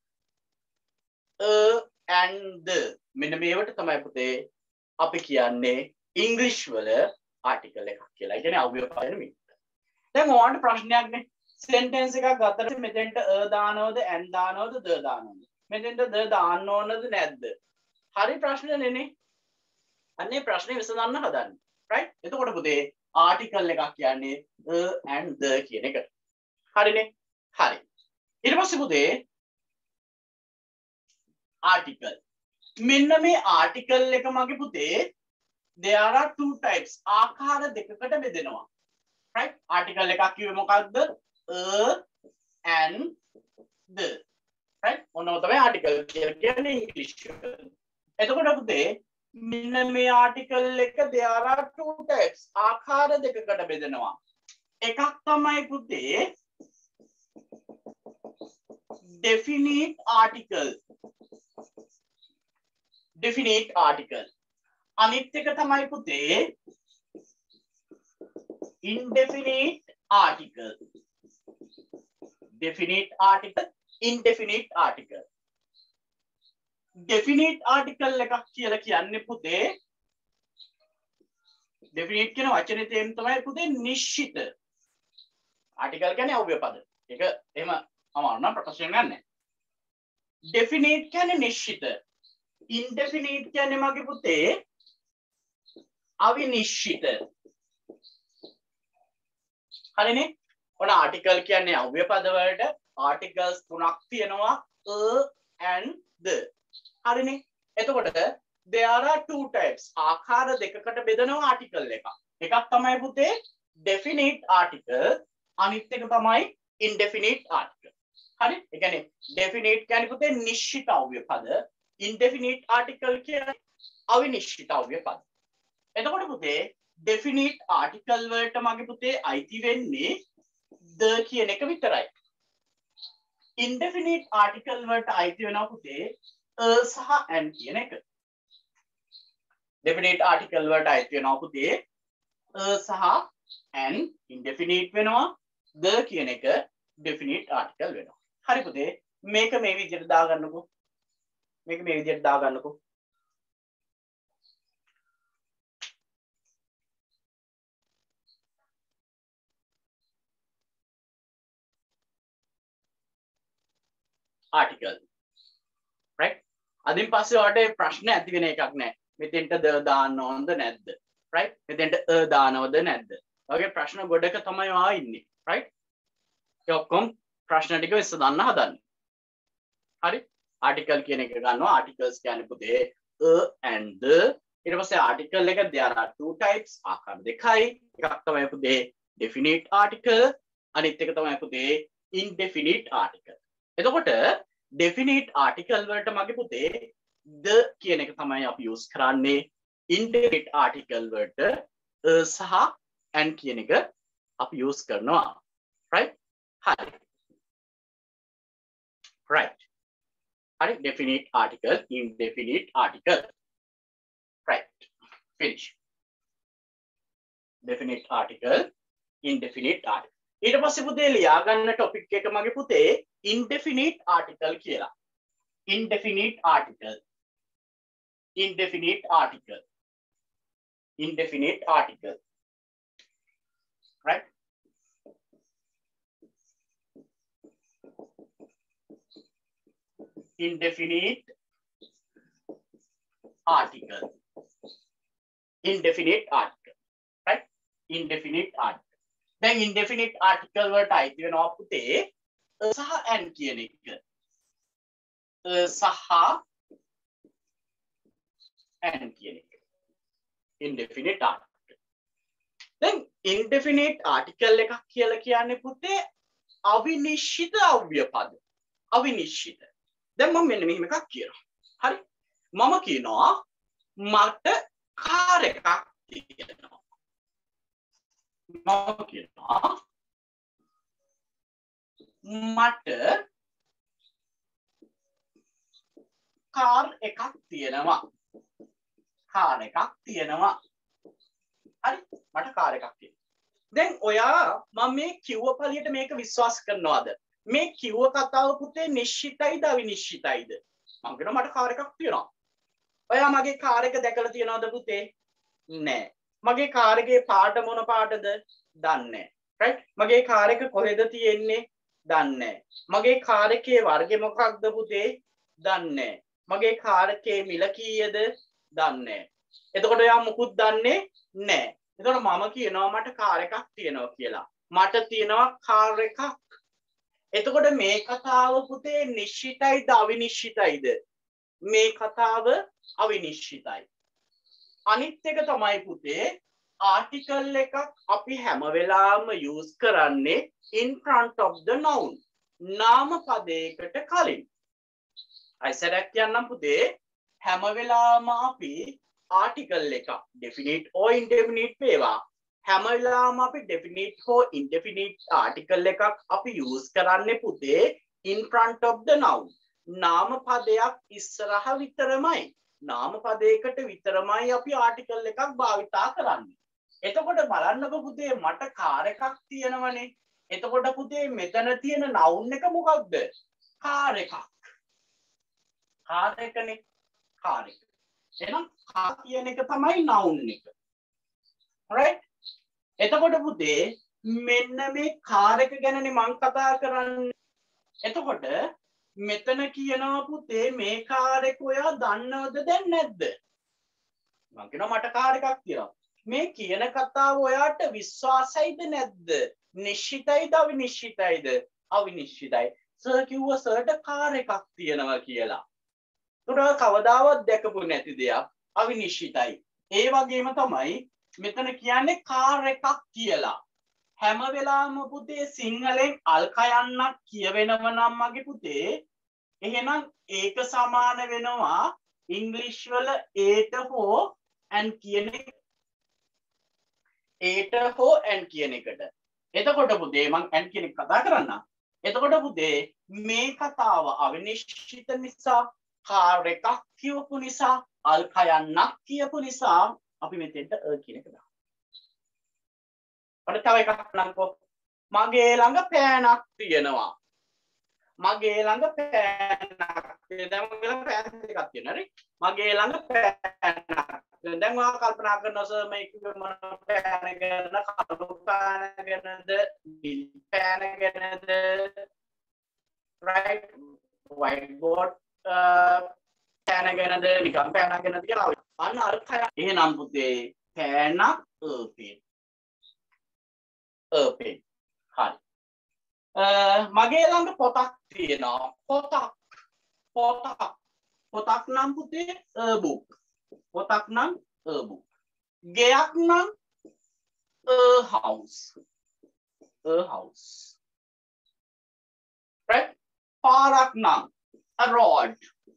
a and the මෙන්න මේවට තමයි පුතේ අපි කියන්නේ ඉංග්‍රීසි වල ආටිකල් එකක් කියලා. ඒ කියන්නේ අව්‍ය පද නෙමෙයි. දැන් ඔයාලට ප්‍රශ්නයක් නේ. සෙන්ටෙන්ස් එකක් ගත්තට මෙතෙන්ට a දානවද and දානවද the දානවද? මෙතෙන්ට the දාන්න ඕනද නැද්ද? හරි ප්‍රශ්නේ නේ. අන්නේ ප්‍රශ්නේ විසඳන්න හදන්නේ. right? එතකොට පුතේ ආටිකල් එකක් කියන්නේ a and the කියන එක. හරිනේ? හරි. ඊට පස්සේ පුතේ ආටිකල්. මෙන්න මේ ආටිකල් එක මගේ පුතේ there are two types. ආකාර දෙකකට බෙදෙනවා. right? ආටිකල් එකක් කිව්වේ මොකක්ද? a and the. right? ඔන්න තමයි ආටිකල් කියලා කියන්නේ ඉංග්‍රීසි වල. එතකොට පුතේ මෙන්න මේ ආටිකල් එක there are two types ආකාර දෙකකට බෙදෙනවා එකක් තමයි පුතේ definite article definite article අනිත් එක තමයි පුතේ indefinite article definite article indefinite article definite article එකක් කියලා කියන්නේ පුතේ definite කියන වචනේ තේරුම තමයි පුතේ නිශ්චිත article කියන්නේ අව්‍ය පද ඒක එහෙම අමාරු නම් ප්‍රශ්නයක් නැහැ definite කියන්නේ නිශ්චිත indefinite කියන්නේ මගේ පුතේ අවිනිශ්චිත හරිනේ ඔන්න article කියන්නේ අව්‍ය පද වලට articles තුනක් තියෙනවා a and the හරිනේ එතකොට there are two types ආකාර දෙකකට බෙදෙනවා ආටිකල් එක එකක් තමයි පුතේ definite article අනිත් එක තමයි indefinite article හරි ඒ කියන්නේ definite කියන්නේ පුතේ නිශ්චිත අව්‍ය පද indefinite article කියන්නේ අවිනිශ්චිත අව්‍ය පද එතකොට පුතේ definite article වලට මගේ පුතේ අයිති වෙන්නේ the කියන එක විතරයි indefinite article වලට අයිති වෙනවා පුතේ a සහ and කියන එක definite article වලට අයිති වෙනවා පුතේ a සහ and indefinite වෙනවා the කියන එක definite article වෙනවා හරි පුතේ මේක මේ විදිහට දාගන්නකෝ මේක මේ විදිහට දාගන්නකෝ article. Right? අදින් පස්සේ ඔයාලට ප්‍රශ්න ඇති වෙන එකක් නෑ. මෙතෙන්ට ද දාන්න ඕනද නැද්ද? Right? මෙතෙන්ට අ දානවද නැද්ද? ඔයගේ ප්‍රශ්න ගොඩක තමයි ආ ඉන්නේ. Right? ඒ ඔක්කොම ප්‍රශ්න ටික විසඳන්න හදන්නේ. හරි? article කියන එක ගන්නවා. articles කියන්නේ පුතේ a and the. ඊට පස්සේ article එක there are two types. ආකාර දෙකයි. එකක් තමයි පුතේ definite article. අනිත් එක තමයි පුතේ indefinite article. එතකොට definite article වලට මගේ පුතේ the කියන එක තමයි අපි use කරන්නේ. indefinite article වලට a සහ and කියන එක අපි use කරනවා. Right? හරි. Right. Hurry, definite article, indefinite article. Right. Finish. Definite article, indefinite article. ඊට පස්සේ පුතේ ලියා ගන්න topic එක මගේ පුතේ indefinite article කියලා. Indefinite article. Indefinite article. Indefinite article. Right? Indefinite article. Indefinite article. Right? Indefinite article. Then indefinite article වලට අයිති වෙනවා පුතේ a සහ and කියන එක. a සහ and කියන එක. Indefinite article. Then indefinite article එකක් කියලා කියන්නේ පුතේ අවිනිශ්චිත අව්‍ය පද. අවිනිශ්චිත. දැන් මම මෙන්න මෙහෙම එකක් කියනවා. හරි? මම කියනවා මට කාර් එකක් තියෙනවා. මම කියනවා මට කාර් එකක් තියෙනවා. කාර් එකක් තියෙනවා. හරි? මට කාර් එකක් තියෙනවා. දැන් ඔයා මම මේ කිව්ව පළියට මේක විශ්වාස කරනවද? මේ කිව්ව කතාව පුතේ නිශ්චිතයිද අවිනිශ්චිතයිද? මම කියනවා මට කාර් එකක් තියෙනවා. ඔයා මගේ කාර් එක දැකලා තියෙනවද පුතේ? නෑ. මගේ කාර් එකේ පාට මොන පාටද? දන්නේ නෑ. right? මගේ කාර් එක කොහෙද තියෙන්නේ? දන්නේ නෑ. මගේ කාර් එකේ වර්ගය මොකක්ද පුතේ? දන්නේ නෑ. මගේ කාර් එකේ මිල කීයද? දන්නේ නෑ. එතකොට ඔයා මුකුත් දන්නේ නෑ. එතකොට මම කියනවා මට කාර් එකක් තියෙනවා කියලා. මට තියෙනවා කාර් එකක්. එතකොට මේ කතාව පුතේ නිශ්චිතයිද අවිනිශ්චිතයිද? මේ කතාව අවිනිශ්චිතයි. අනිත් එක තමයි පුතේ ආටිකල් එකක් අපි හැම වෙලාවෙම use කරන්නේ in front of the noun. නාම පදයකට කලින්. අයිසරක් කියන්නම් පුතේ හැම වෙලාවෙම අපි ආටිකල් එකක් definite or indefinite වේවා හැම වෙලාවෙම අපි definite හෝ indefinite article එකක් අපි use කරන්නේ පුතේ in front of the noun. නාම පදයක් ඉස්සරහ විතරමයි. නාම පදයකට විතරමයි අපි article එකක් භාවිතා කරන්නේ. එතකොට බලන්නකො පුතේ මට කාර් එකක් තියෙනවනේ. එතකොට පුතේ මෙතන තියෙන noun එක මොකක්ද? කාර් එකක්. කාර් එකනේ. කාර් එක. එහෙනම් කාර් කියන එක තමයි noun එක. right? එතකොට පුතේ මෙන්න මේ කාර් එක ගැනනේ මම කතා කරන්නේ. එතකොට මෙතන කියනවා පුතේ මේ කාර් එක ඔයා දන්නවද දැන් නැද්ද? මම කියනවා මට කාර් එකක් තියෙනවා. මේ කියන කතාව ඔයාට විශ්වාසයිද නැද්ද? නිශ්චිතයිද අවිනිශ්චිතයිද? අවිනිශ්චිතයි. සර් කිව්වා සර්ට කාර් එකක් තියෙනවා කියලා. උඩ කවදාවත් දැකපු නැති දෙයක් අවිනිශ්චිතයි. ඒ වගේම තමයි මෙතන කියන්නේ කාර් එකක් කියලා. හැම වෙලාවෙම පුතේ සිංහලෙන් අල්කයන්නක් කියවෙනව නම් මගේ පුතේ එහෙනම් ඒක සමාන වෙනවා ඉංග්‍රීසි වල ඒට හෝ and කියන එක. ඒට හෝ and කියන එකට. එතකොට පුතේ මම and කියන එක කතා කරන්නම්. එතකොට පුතේ මේ කතාව අවිනිශ්චිත නිසා කාර් එකක් කියවපු නිසා අල්කයන්නක් කියපු නිසා අපි මෙතෙන්ට අ කියන එක දානවා. ඔන්න තව එකක් නම්කෝ. මගේ ළඟ පෑනක් තියෙනවා. මගේ ළඟ පෑනක් දැන් මගේ ළඟ පෑන් එකක් තියෙනවා හරි. මගේ ළඟ පෑනක්. දැන් ඔයා කල්පනා කරනවා සර් මේ කිව්ව මොන පෑන ගැනද? කළු පෑන ගැනද? නිල් පෑන ගැනද? right white board පෑන ගැනද නිකම් පෑන ගැනද කියලා අන්න අර්ථය එහෙනම් පුතේ පෑනක් අර්පෙන් අර්පෙන් හරි මගේ ළඟ පොතක් තියෙනවා පොතක් පොතක් පොතක් නම් පුතේ a book පොතක් නම් a book ගෙයක් නම් a house a house right පාරක් නම් a road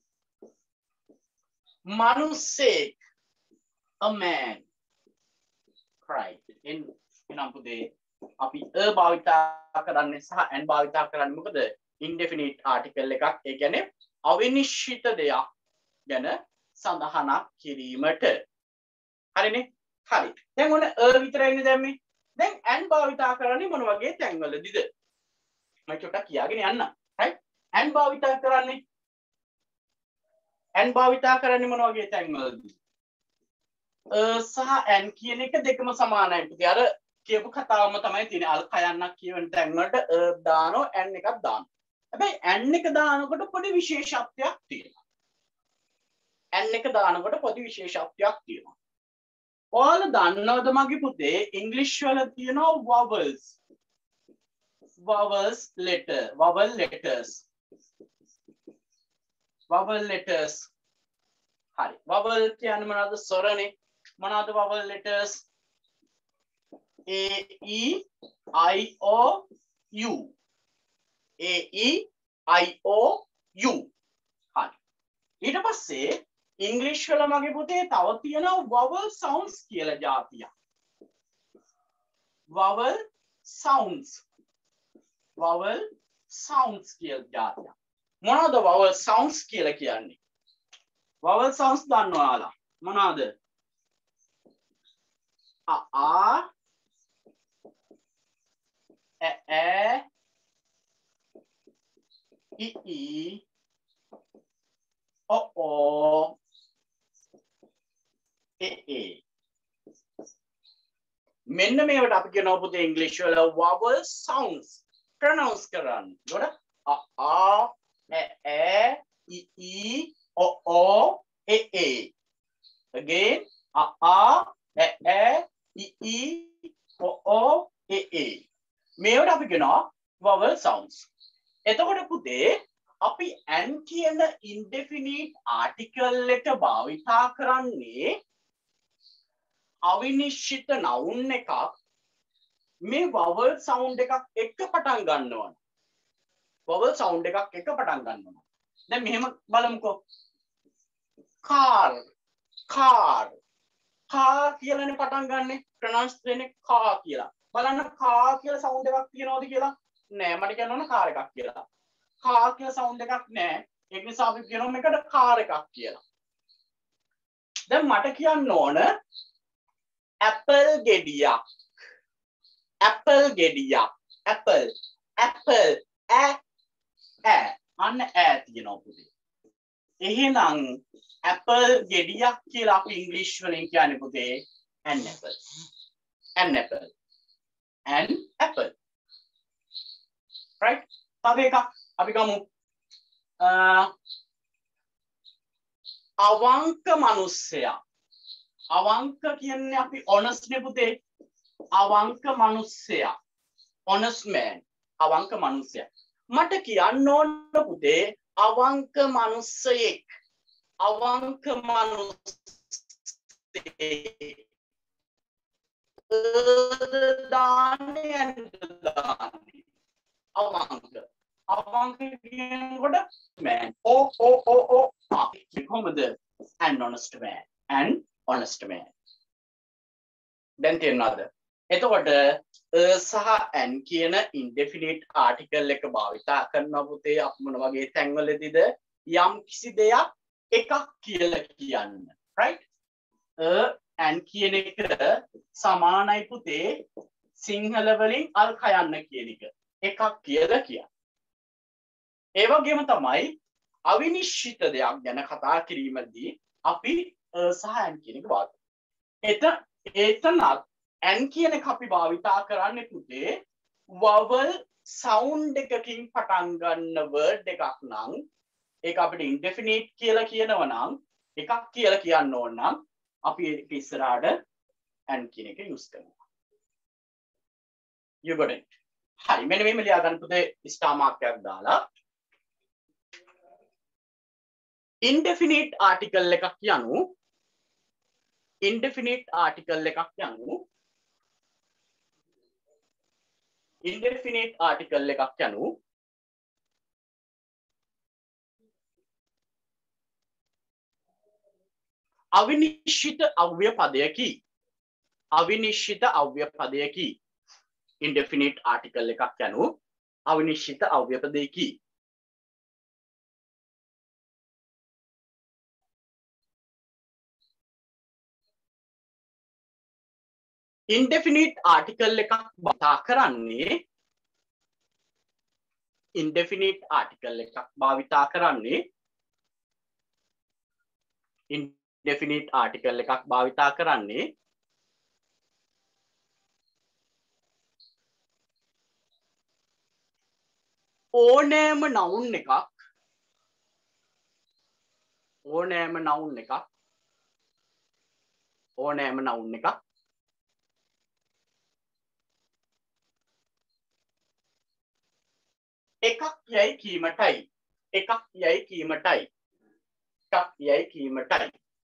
manusek a man right in එනම් පුතේ අපි a භාවිතා කරන්නේ සහ n භාවිතා කරන්නේ මොකද indefinite article එකක් ඒ කියන්නේ අවිනිශ්චිත දෙයක් ගැන සඳහනක් කිරීමට හරිනේ හරි දැන් ඔන්න a විතරයිනේ දැම්මේ දැන් n භාවිතා කරන්නේ මොන වගේ තැන්වලදීද මම චොට්ටක් කියාගෙන යන්න right n භාවිතා කරන්නේ n භාවිතා කරන්නේ මොන වගේ තැන්වලදී a සහ n කියන එක දෙකම සමානයි පුතේ අර කියපු කතාවම තමයි තියෙන්නේ අල් කයන්නක් කියන තැන් වලට a දානෝ n එකක් දානවා හැබැයි n එක දානකොට පොඩි විශේෂත්වයක් තියෙනවා n එක දානකොට පොඩි විශේෂත්වයක් තියෙනවා ඔයාලා දන්නවද මගේ පුතේ ඉංග්‍රීසි වල තියෙනවා vowels vowels letter vowel letters vowel letters හරි vowel කියන්නේ මොනවද ස්වරනේ මොනවද vowel letters a e i o u a e i o u හරි ඊට පස්සේ ඉංග්‍රීසි වල මගේ පුතේ තව තියෙනවා vowel sounds කියලා જાතියක් vowel sounds vowel sounds කියලා જાතියක් මොනවද vowel sounds කියලා කියන්නේ vowel sounds දන්නවලා මොනවද a a ä ä i i o o e e මෙන්න මේවට අපි කියනවා පුතේ ඉංග්‍රීසි වල vowel sounds pronounce කරන්න. ඒකට a a ä ä i i o o e e again a a ä ä i i o o e e මේවට අපි කියනවා vowel sounds. එතකොට පුතේ අපි n කියන indefinite article එක භාවිතා කරන්නේ අවිනිශ්චිත noun එකක් මේ vowel sound එකක් එක්ක පටන් ගන්නවා. vowel sound එකක් එක්ක පටන් ගන්නවා. දැන් මෙහෙම බලමුකෝ. car car car කියලානේ පටන් ගන්නෙ. pronounce වෙන්නේ car කියලා. බලන්න car කියලා sound එකක් තියනවද කියලා? නෑ මට කියන්න ඕන car එකක් කියලා. car කියලා sound එකක් නෑ. ඒක නිසා අපි කියනවා මේකට car එකක් කියලා. දැන් මට කියන්න ඕන apple ගෙඩියක්. apple ගෙඩියක්. apple apple ä ä අන්න ඈ තියෙනවා පුතේ. එහෙනම් apple ගෙඩියක් කියලා අපි ඉංග්‍රීසි වලින් කියන්නේ පුතේ an apple. an apple. an apple. right? තව එකක් අපි ගමු. අවංක මිනිස්සයා. අවංක කියන්නේ අපි honest නේ පුතේ. අවංක මිනිස්සයා. honest man. අවංක මිනිස්සයා. මට කියන්න ඕන පුතේ අවංක මිනිස්සෙක්. අවංක මිනිස්සෙක්. දාන්නේ දාන්නේ. අවංක. අවංක කියනකොට man. O o o o. කොහොමද? an honest man. an honest man. දැන් තේරෙනවද? එතකොට a සහ an කියන indefinite article එක භාවිතා කරනවා පුතේ අපි මොන වගේ තැන්වලදීද යම් කිසි දෙයක් එකක් කියලා කියන්න. right? a an කියන එක සමානයි පුතේ සිංහල වලින් අල් කයන්න කියන එක. එකක් කියලා කියන්නේ. ඒ වගේම තමයි අවිනිශ්චිත දෙයක් ගැන කතා කිරීමේදී අපි a සහ an කියන එක වාද. එත එතනත් an කියන එක අපි භාවිතා කරන්නේ පුතේ vowel sound එකකින් පටන් ගන්න word එකක් නම් ඒක අපිට indefinite කියලා කියනවා නම් එකක් කියලා කියන්න ඕන නම් අපි ඒක ඉස්සරහට and කියන එක use කරනවා. You got it. හරි මෙන්න මෙහෙම ලියා ගන්න පුතේ star mark එකක් දාලා indefinite article එකක් යනු indefinite article එකක් යනු indefinite article එකක් යනු අවිනිශ්චිත අව්‍ය පදයකි අවිනිශ්චිත අව්‍ය පදයකි indefinite article එකක් යනු අවිනිශ්චිත අව්‍ය පදයකි indefinite article එකක් භාවිතා කරන්නේ indefinite article එකක් භාවිතා කරන්නේ indefinite article එකක් භාවිතා කරන්නේ ඕනෑම noun එකක් ඕනෑම noun එකක් ඕනෑම noun එකක් එකක් යයි කීමටයි එකක් යයි කීමටයි එකක් යයි කීමටයි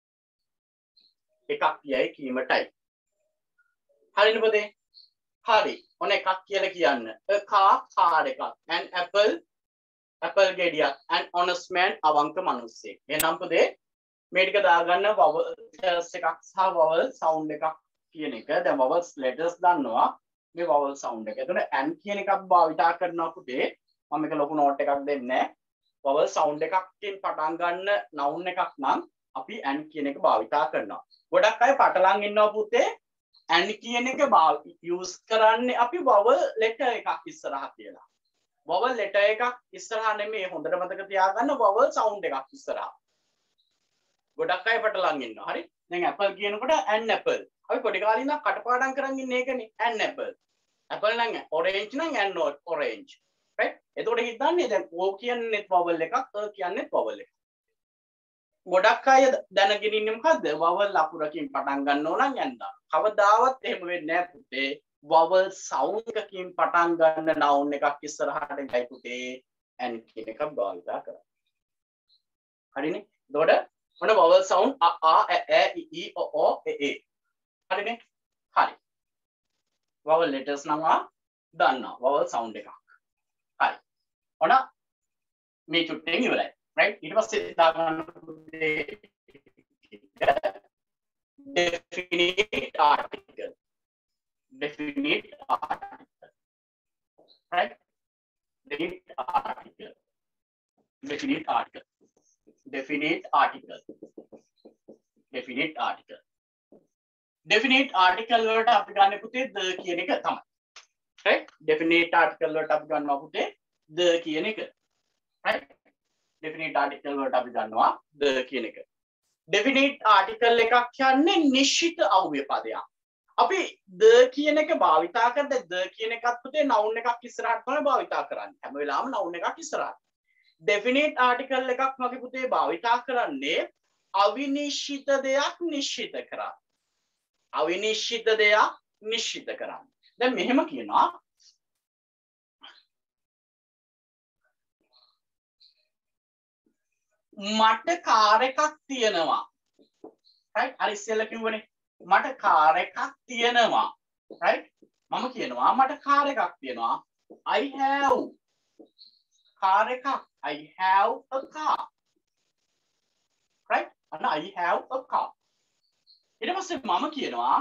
එකක් යයි කීමටයි හරිද පුතේ හරි ඔන්න එකක් කියලා කියන්න a car car එකක් an apple apple ගෙඩියක් an honest man අවංක මිනිස්සෙක් එහෙනම් පුතේ මේ ටික දාගන්න vowels එකක් සහ vowel sound එකක් කියන එක දැන් vowels letters දන්නවා මේ vowel sound එක. එතකොට an කියන එකක් භාවිතා කරනවා පුතේ මම මේක ලොකු නෝට් එකක් දෙන්නේ vowel sound එකකින් පටන් ගන්න noun එකක් නම් අපි an කියන එක භාවිතා කරනවා. ගොඩක් අය පටලන් ඉන්නවා පුතේ an කියන එක use කරන්නේ අපි vowel letter එකක් ඉස්සරහා කියලා. vowel letter එකක් ඉස්සරහා නෙමෙයි හොඳට මතක තියාගන්න vowel sound එකක් ඉස්සරහා. ගොඩක් අය පටලන් ඉන්නවා. හරි? දැන් apple කියනකොට an apple. අපි පොඩි කාලේ ඉඳන් කටපාඩම් කරන් ඉන්නේ ඒකනේ an apple. apple නම් orange නම් an orange. right? එතකොට හිතන්නේ දැන් o කියන්නේ vowel එකක් a කියන්නේ vowel එකක්. ගොඩක් අය දැනගෙන ඉන්නේ මොකද්ද? vowel අකුරකින් පටන් ගන්න ඕන නම් යන්න. කවදාවත් එහෙම වෙන්නේ නැහැ පුතේ. vowel sound එකකින් පටන් ගන්න noun එකක් ඉස්සරහට ගයි පුතේ an කියන එකක් භාවිතා කරා. හරිනේ? එතකොට මොන vowel sound a a a e i o o e e. හරිනේ? හරි. vowel letters නම් ආ දන්නවා. vowel sound එකක්. හරි. ඔන්න මේ චුට්ටෙන් ඉවරයි. right? ඊට පස්සේ දාගන්න definite article. definite article. right? definite article. definite article. definite article. definite article. definite article වලට අපි ගන්න පුතේ the කියන එක තමයි. right? definite article වලට අපි ගන්නවා පුතේ the කියන එක. right? definite article වලට අපි ගන්නවා the කියන එක. definite article එකක් කියන්නේ නිශ්චිත අව්‍ය පදයක්. අපි the කියන එක භාවිතා කරද්දී the කියන එකත් පුතේ noun එකක් ඉස්සරහට තමයි භාවිතා කරන්නේ. හැම වෙලාවෙම noun එකක් ඉස්සරහට. definite article එකක් මගේ පුතේ භාවිතා කරන්නේ අවිනිශ්චිත දෙයක් නිශ්චිත කරන්න. අවිනිශ්චිත දෙයක් නිශ්චිත කරන්න. දැන් මෙහෙම කියනවා මට කාර් එකක් තියෙනවා. right? අර ඉස්සෙල්ලා කිව්වනේ මට කාර් එකක් තියෙනවා. right? මම කියනවා මට කාර් එකක් තියෙනවා. I have කාර් එකක්. I have a car. right? අන්න I have a car. ඊට පස්සේ මම කියනවා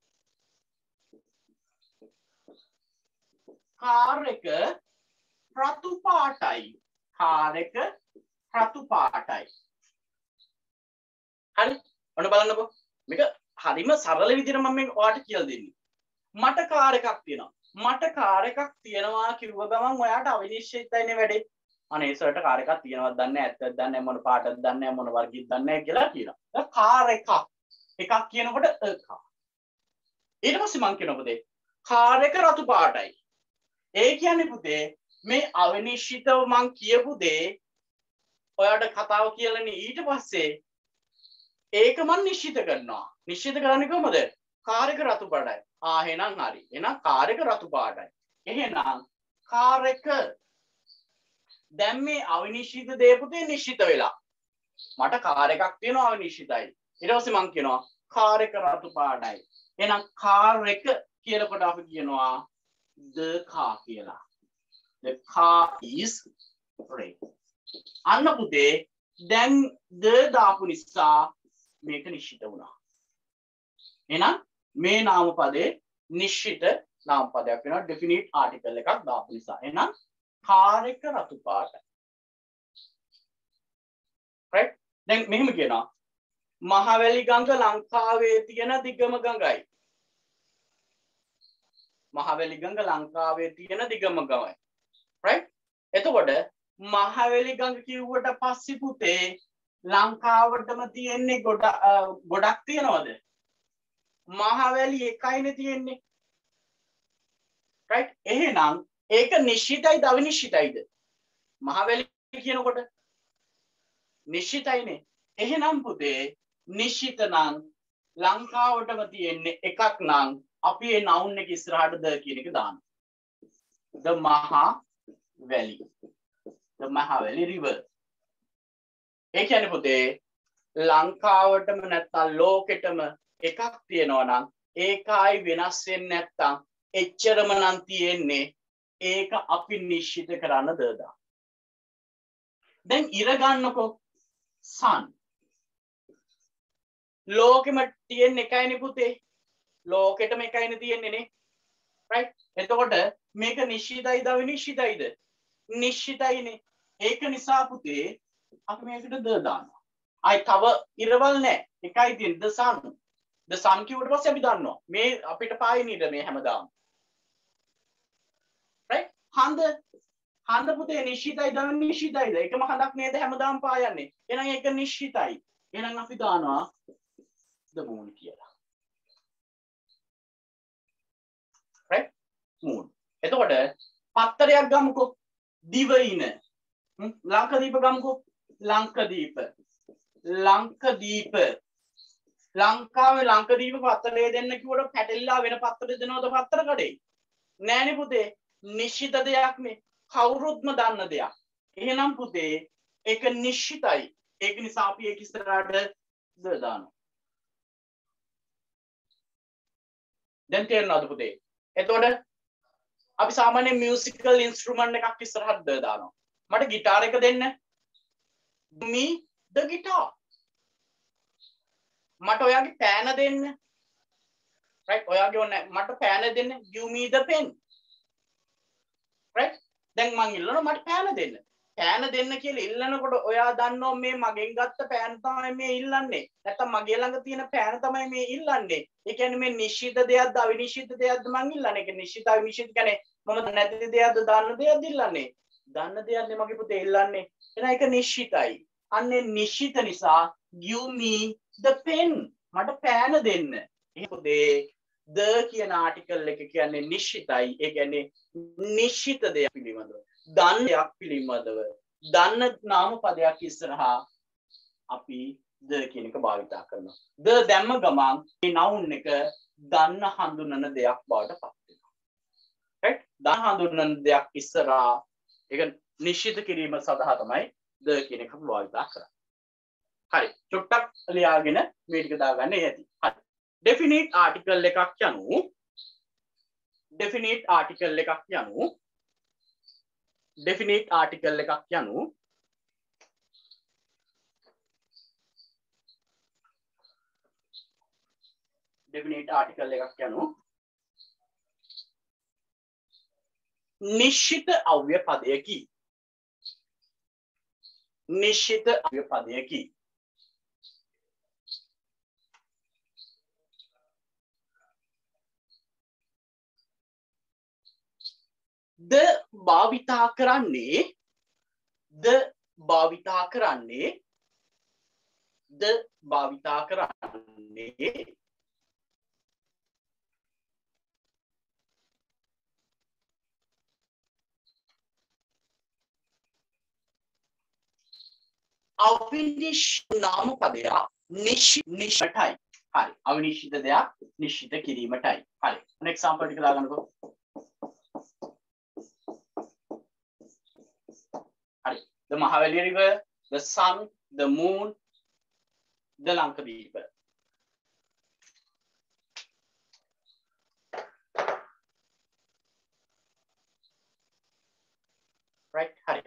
කාර් එක රතු පාටයි. කාර් එක රතු පාටයි. හරි? ඔන්න බලන්නකෝ. මේක හරිම සරල විදිහට මම මේ ඔයාලට කියලා දෙන්නේ. මට කාර් එකක් තියෙනවා. මට කාර් එකක් තියෙනවා කිව්ව ගමන් ඔයාට අවිනිශ්චිතයිනේ වැඩේ. අනේ සර්ට කාර් එකක් තියෙනවද දන්නේ නැහැ. ඇත්තද දන්නේ නැහැ. මොන පාටද දන්නේ නැහැ. මොන වර්ගයක්ද දන්නේ නැහැ කියලා කියනවා. දැන් කාර් එකක්. එකක් කියනකොට a car. ඊට පස්සේ මම කියනවා පුතේ කාර් එක රතු පාටයි. ඒ කියන්නේ පුතේ මේ අවිනිශ්චිතව මං කියපු දේ ඔයාලට කතාව කියලානේ ඊට පස්සේ ඒක මං නිශ්චිත කරනවා. නිශ්චිත කරන්නේ කොහොමද? කාර් එක රතු පාටයි. ආ එහෙනම් හරි. එහෙනම් කාර් එක රතු පාටයි. එහෙනම් කාර් එක දැන් මේ අවිනිශ්චිත දේ පුතේ නිශ්චිත වෙලා. මට කාර් එකක් තියෙනවා අවිනිශ්චිතයි. ඊට පස්සේ මං කියනවා කාර් එක රතු පාටයි. එහෙනම් කාර් එක කියනකොට අපි කියනවා the car කියලා. The car is red. අන්න පුතේ දැන් the දාපු නිසා මේක නිශ්චිත වුණා. එහෙනම් මේ නාමපදේ නිශ්චිත නාමපදයක් වෙනවා definite article එකක් දාපු නිසා. එහෙනම් කාර් එක රතු පාටයි. right? දැන් මෙහෙම කියනවා මහවැලි ගඟ ලංකාවේ තියෙන දිගම ගඟයි. මහවැලි ගඟ ලංකාවේ තියෙන දිගම ගඟයි. right? එතකොට මහවැලි ගඟ කිව්වට පස්සේ පුතේ ලංකාවටම තියෙන්නේ ගොඩ ගොඩක් තියනවද? මහවැලි එකයිනේ තියෙන්නේ. right? එහෙනම් ඒක නිශ්චිතයිද අවිනිශ්චිතයිද? මහවැලි කියනකොට නිශ්චිතයිනේ. එහෙනම් පුතේ නිශ්චිත නම් ලංකාවටම තියෙන්නේ එකක් නම් අපි ඒ noun එක ඉස්සරහට ද කියන එක දානවා. the Maha Valley. the Maha Valley river. ඒ කියන්නේ පුතේ ලංකාවටම නැත්තම් ලෝකෙටම එකක් තියෙනවා නම් ඒකයි වෙනස් වෙන්නේ නැත්තම් එච්චරම නම් තියෙන්නේ ඒක අපි නිශ්චිත කරන්න දදා. දැන් ඉර ගන්නකො sun. ලෝකෙම තියෙන එකයිනේ පුතේ. ලෝකෙටම එකයිනේ තියෙන්නේ නේ. right? එතකොට මේක නිශ්චිතයිද අවිනිශ්චිතයිද? නිශ්චිතයිනේ. ඒක නිසා පුතේ අපි මේකට ද දානවා. අය තව ඉරවල් නැහැ. එකයි තියෙන්නේ the sun. the sun කිව්වට පස්සේ අපි දන්නවා. මේ අපිට පායිනේ ඉර මේ හැමදාම. right? හඳ හඳ පුතේ නිශ්චිතයිද අවිනිශ්චිතයිද? එකම හඳක් නේද හැමදාම පායන්නේ. එහෙනම් ඒක නිශ්චිතයි. එහෙනම් අපි දානවා the moon කියලා. right? moon. එතකොට පත්තරයක් ගමුකෝ. දිවයින. ලංකදීප ගමුකෝ. ලංකදීප. ලංකදීප. ලංකාවේ ලංකදීප පත්තරේ දෙන්න කිව්වට පැටලිලා වෙන පත්තර දෙනවද පත්තර කඩේ? නෑනේ පුතේ. නිශ්චිත දෙයක් නේ. කවුරුත්ම දන්න දෙයක්. එහෙනම් පුතේ ඒක නිශ්චිතයි. ඒක නිසා අපි ඒක ඉස්සරහට ද දානවා. දැන් තේරෙනවද පුතේ? එතකොට අපි සාමාන්‍ය මියුසිකල් ඉන්ස්ට්‍රුමන්ට් එකක් ඉස්සරහට ද දානවා. මට ගිටාර එක දෙන්න. me the guitar. මට ඔයාගේ පෑන දෙන්න. right? ඔයාගේ ඕනේ මට පෑන දෙන්න. give me the pen. right? දැන් මං ඉල්ලනවා මට පෑන දෙන්න. පෑන දෙන්න කියලා ඉල්ලනකොට ඔයා දන්නවා මේ මගෙන් ගත්ත පෑන තමයි මේ ඉල්ලන්නේ. නැත්තම් මගේ ළඟ තියෙන පෑන තමයි මේ ඉල්ලන්නේ. ඒ කියන්නේ මේ නිශ්චිත දෙයක්ද අවිනිශ්චිත දෙයක්ද මං ඉල්ලන්නේ. ඒක නිශ්චිත අවිනිශ්චිත කියන්නේ මම නැති දෙයක්ද දාන්න දෙයක්ද ඉල්ලන්නේ. දාන්න දෙයක්නේ මගේ පුතේ ඉල්ලන්නේ. එහෙනම් ඒක නිශ්චිතයි. අන්නේ නිශ්චිත නිසා give me the pen. මට පෑන දෙන්න. ඒ පුතේ the කියන ආටිකල් එක කියන්නේ නිශ්චිතයි. ඒ කියන්නේ නිශ්චිත දෙයක් පිළිබඳව. දන්න දෙයක් පිළිබඳව. දන්න නාමපදයක් ඉස්සරහා අපි the කියන එක භාවිතා කරනවා. the දැම්ම ගමන් මේ noun එක දන්න හඳුනන දෙයක් බවට පත් වෙනවා. right? දන්න හඳුනන දෙයක් ඉස්සරහා ඒක නිශ්චිත කිරීම සඳහා තමයි the කියන එක භාවිතා කරන්නේ. හරි. චුට්ටක් ලියාගෙන මේ ටික දාගන්න ඇති. හරි. definite article එකක් යනු definite article එකක් යනු definite article එකක් යනු definite article එකක් යනු නිශ්චිත අව්‍ය පදයකි. නිශ්චිත අව්‍ය පදයකි. ද භාවිතා කරන්නේ ද භාවිතා කරන්නේ ද භාවිතා කරන්නේ අවිනිශ්චිත නාමපදයක් නිශ්චිත නිශ්චිතයි. හරි. අවිනිශ්චිත දෙයක් නිශ්චිත කිරීමටයි. හරි. an example ටික දාගන්නකෝ. හරි. the Mahavali river, the sun, the moon, the Lankadeepa. Right? Hurry.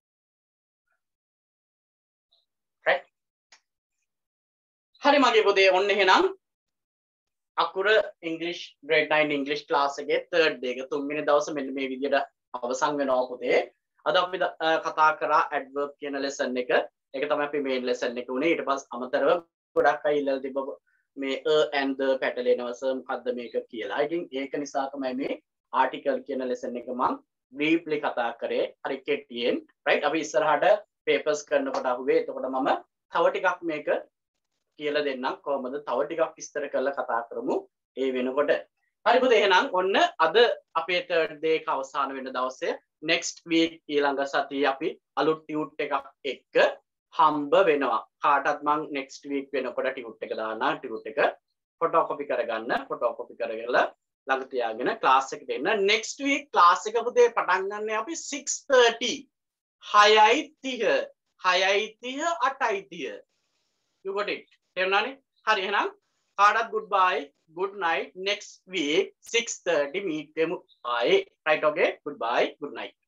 Right? Hurry mage pode onne එහෙනම් අකුර English grade nine English class එකේ third day එක තුන්වෙනි දවසේ මෙන්න මේ විදිහට අවසන් වෙනවා පුතේ. අද අපි කතා කරා adverb කියන lesson එක. ඒක තමයි අපි main lesson එක උනේ. ඊට පස්සේ අමතරව ගොඩක් අය ඉල්ලලා තිබ්බ මේ a and the පැටලෙනවා සර් මොකද්ද මේක කියලා. ඉතින් ඒක නිසා තමයි මේ article කියන lesson එක මම briefly කතා කරේ. හරි කෙටියෙන් right අපි ඉස්සරහට papers කරනකොට අහුවේ. එතකොට මම තව ටිකක් මේක කියලා දෙන්නම් කොහොමද තව ටිකක් විස්තර කරලා කතා කරමු ඒ වෙනකොට. හරි පුතේ එහෙනම් ඔන්න අද අපේ third day එක අවසන් වෙන දවසේ next week ඊළඟ සතියේ අපි අලුත් ටියුට් එකක් එක්ක හම්බ වෙනවා. කාටත් මම next week වෙනකොට ටියුට් එක දානවා. ටියුට් එක photocopy කරගන්න. photocopy කරගලා ළඟ තියාගෙන class එකට එන්න. next week class එක පුතේ පටන් ගන්න අපි six thirty හයයි තිහ හයයි තිහ අටයි තිහ. you got it? තේරුණානේ? හරි එහෙනම් කාටත් goodbye good night next week six thirty meet වෙමු ආයේ right okay goodbye good night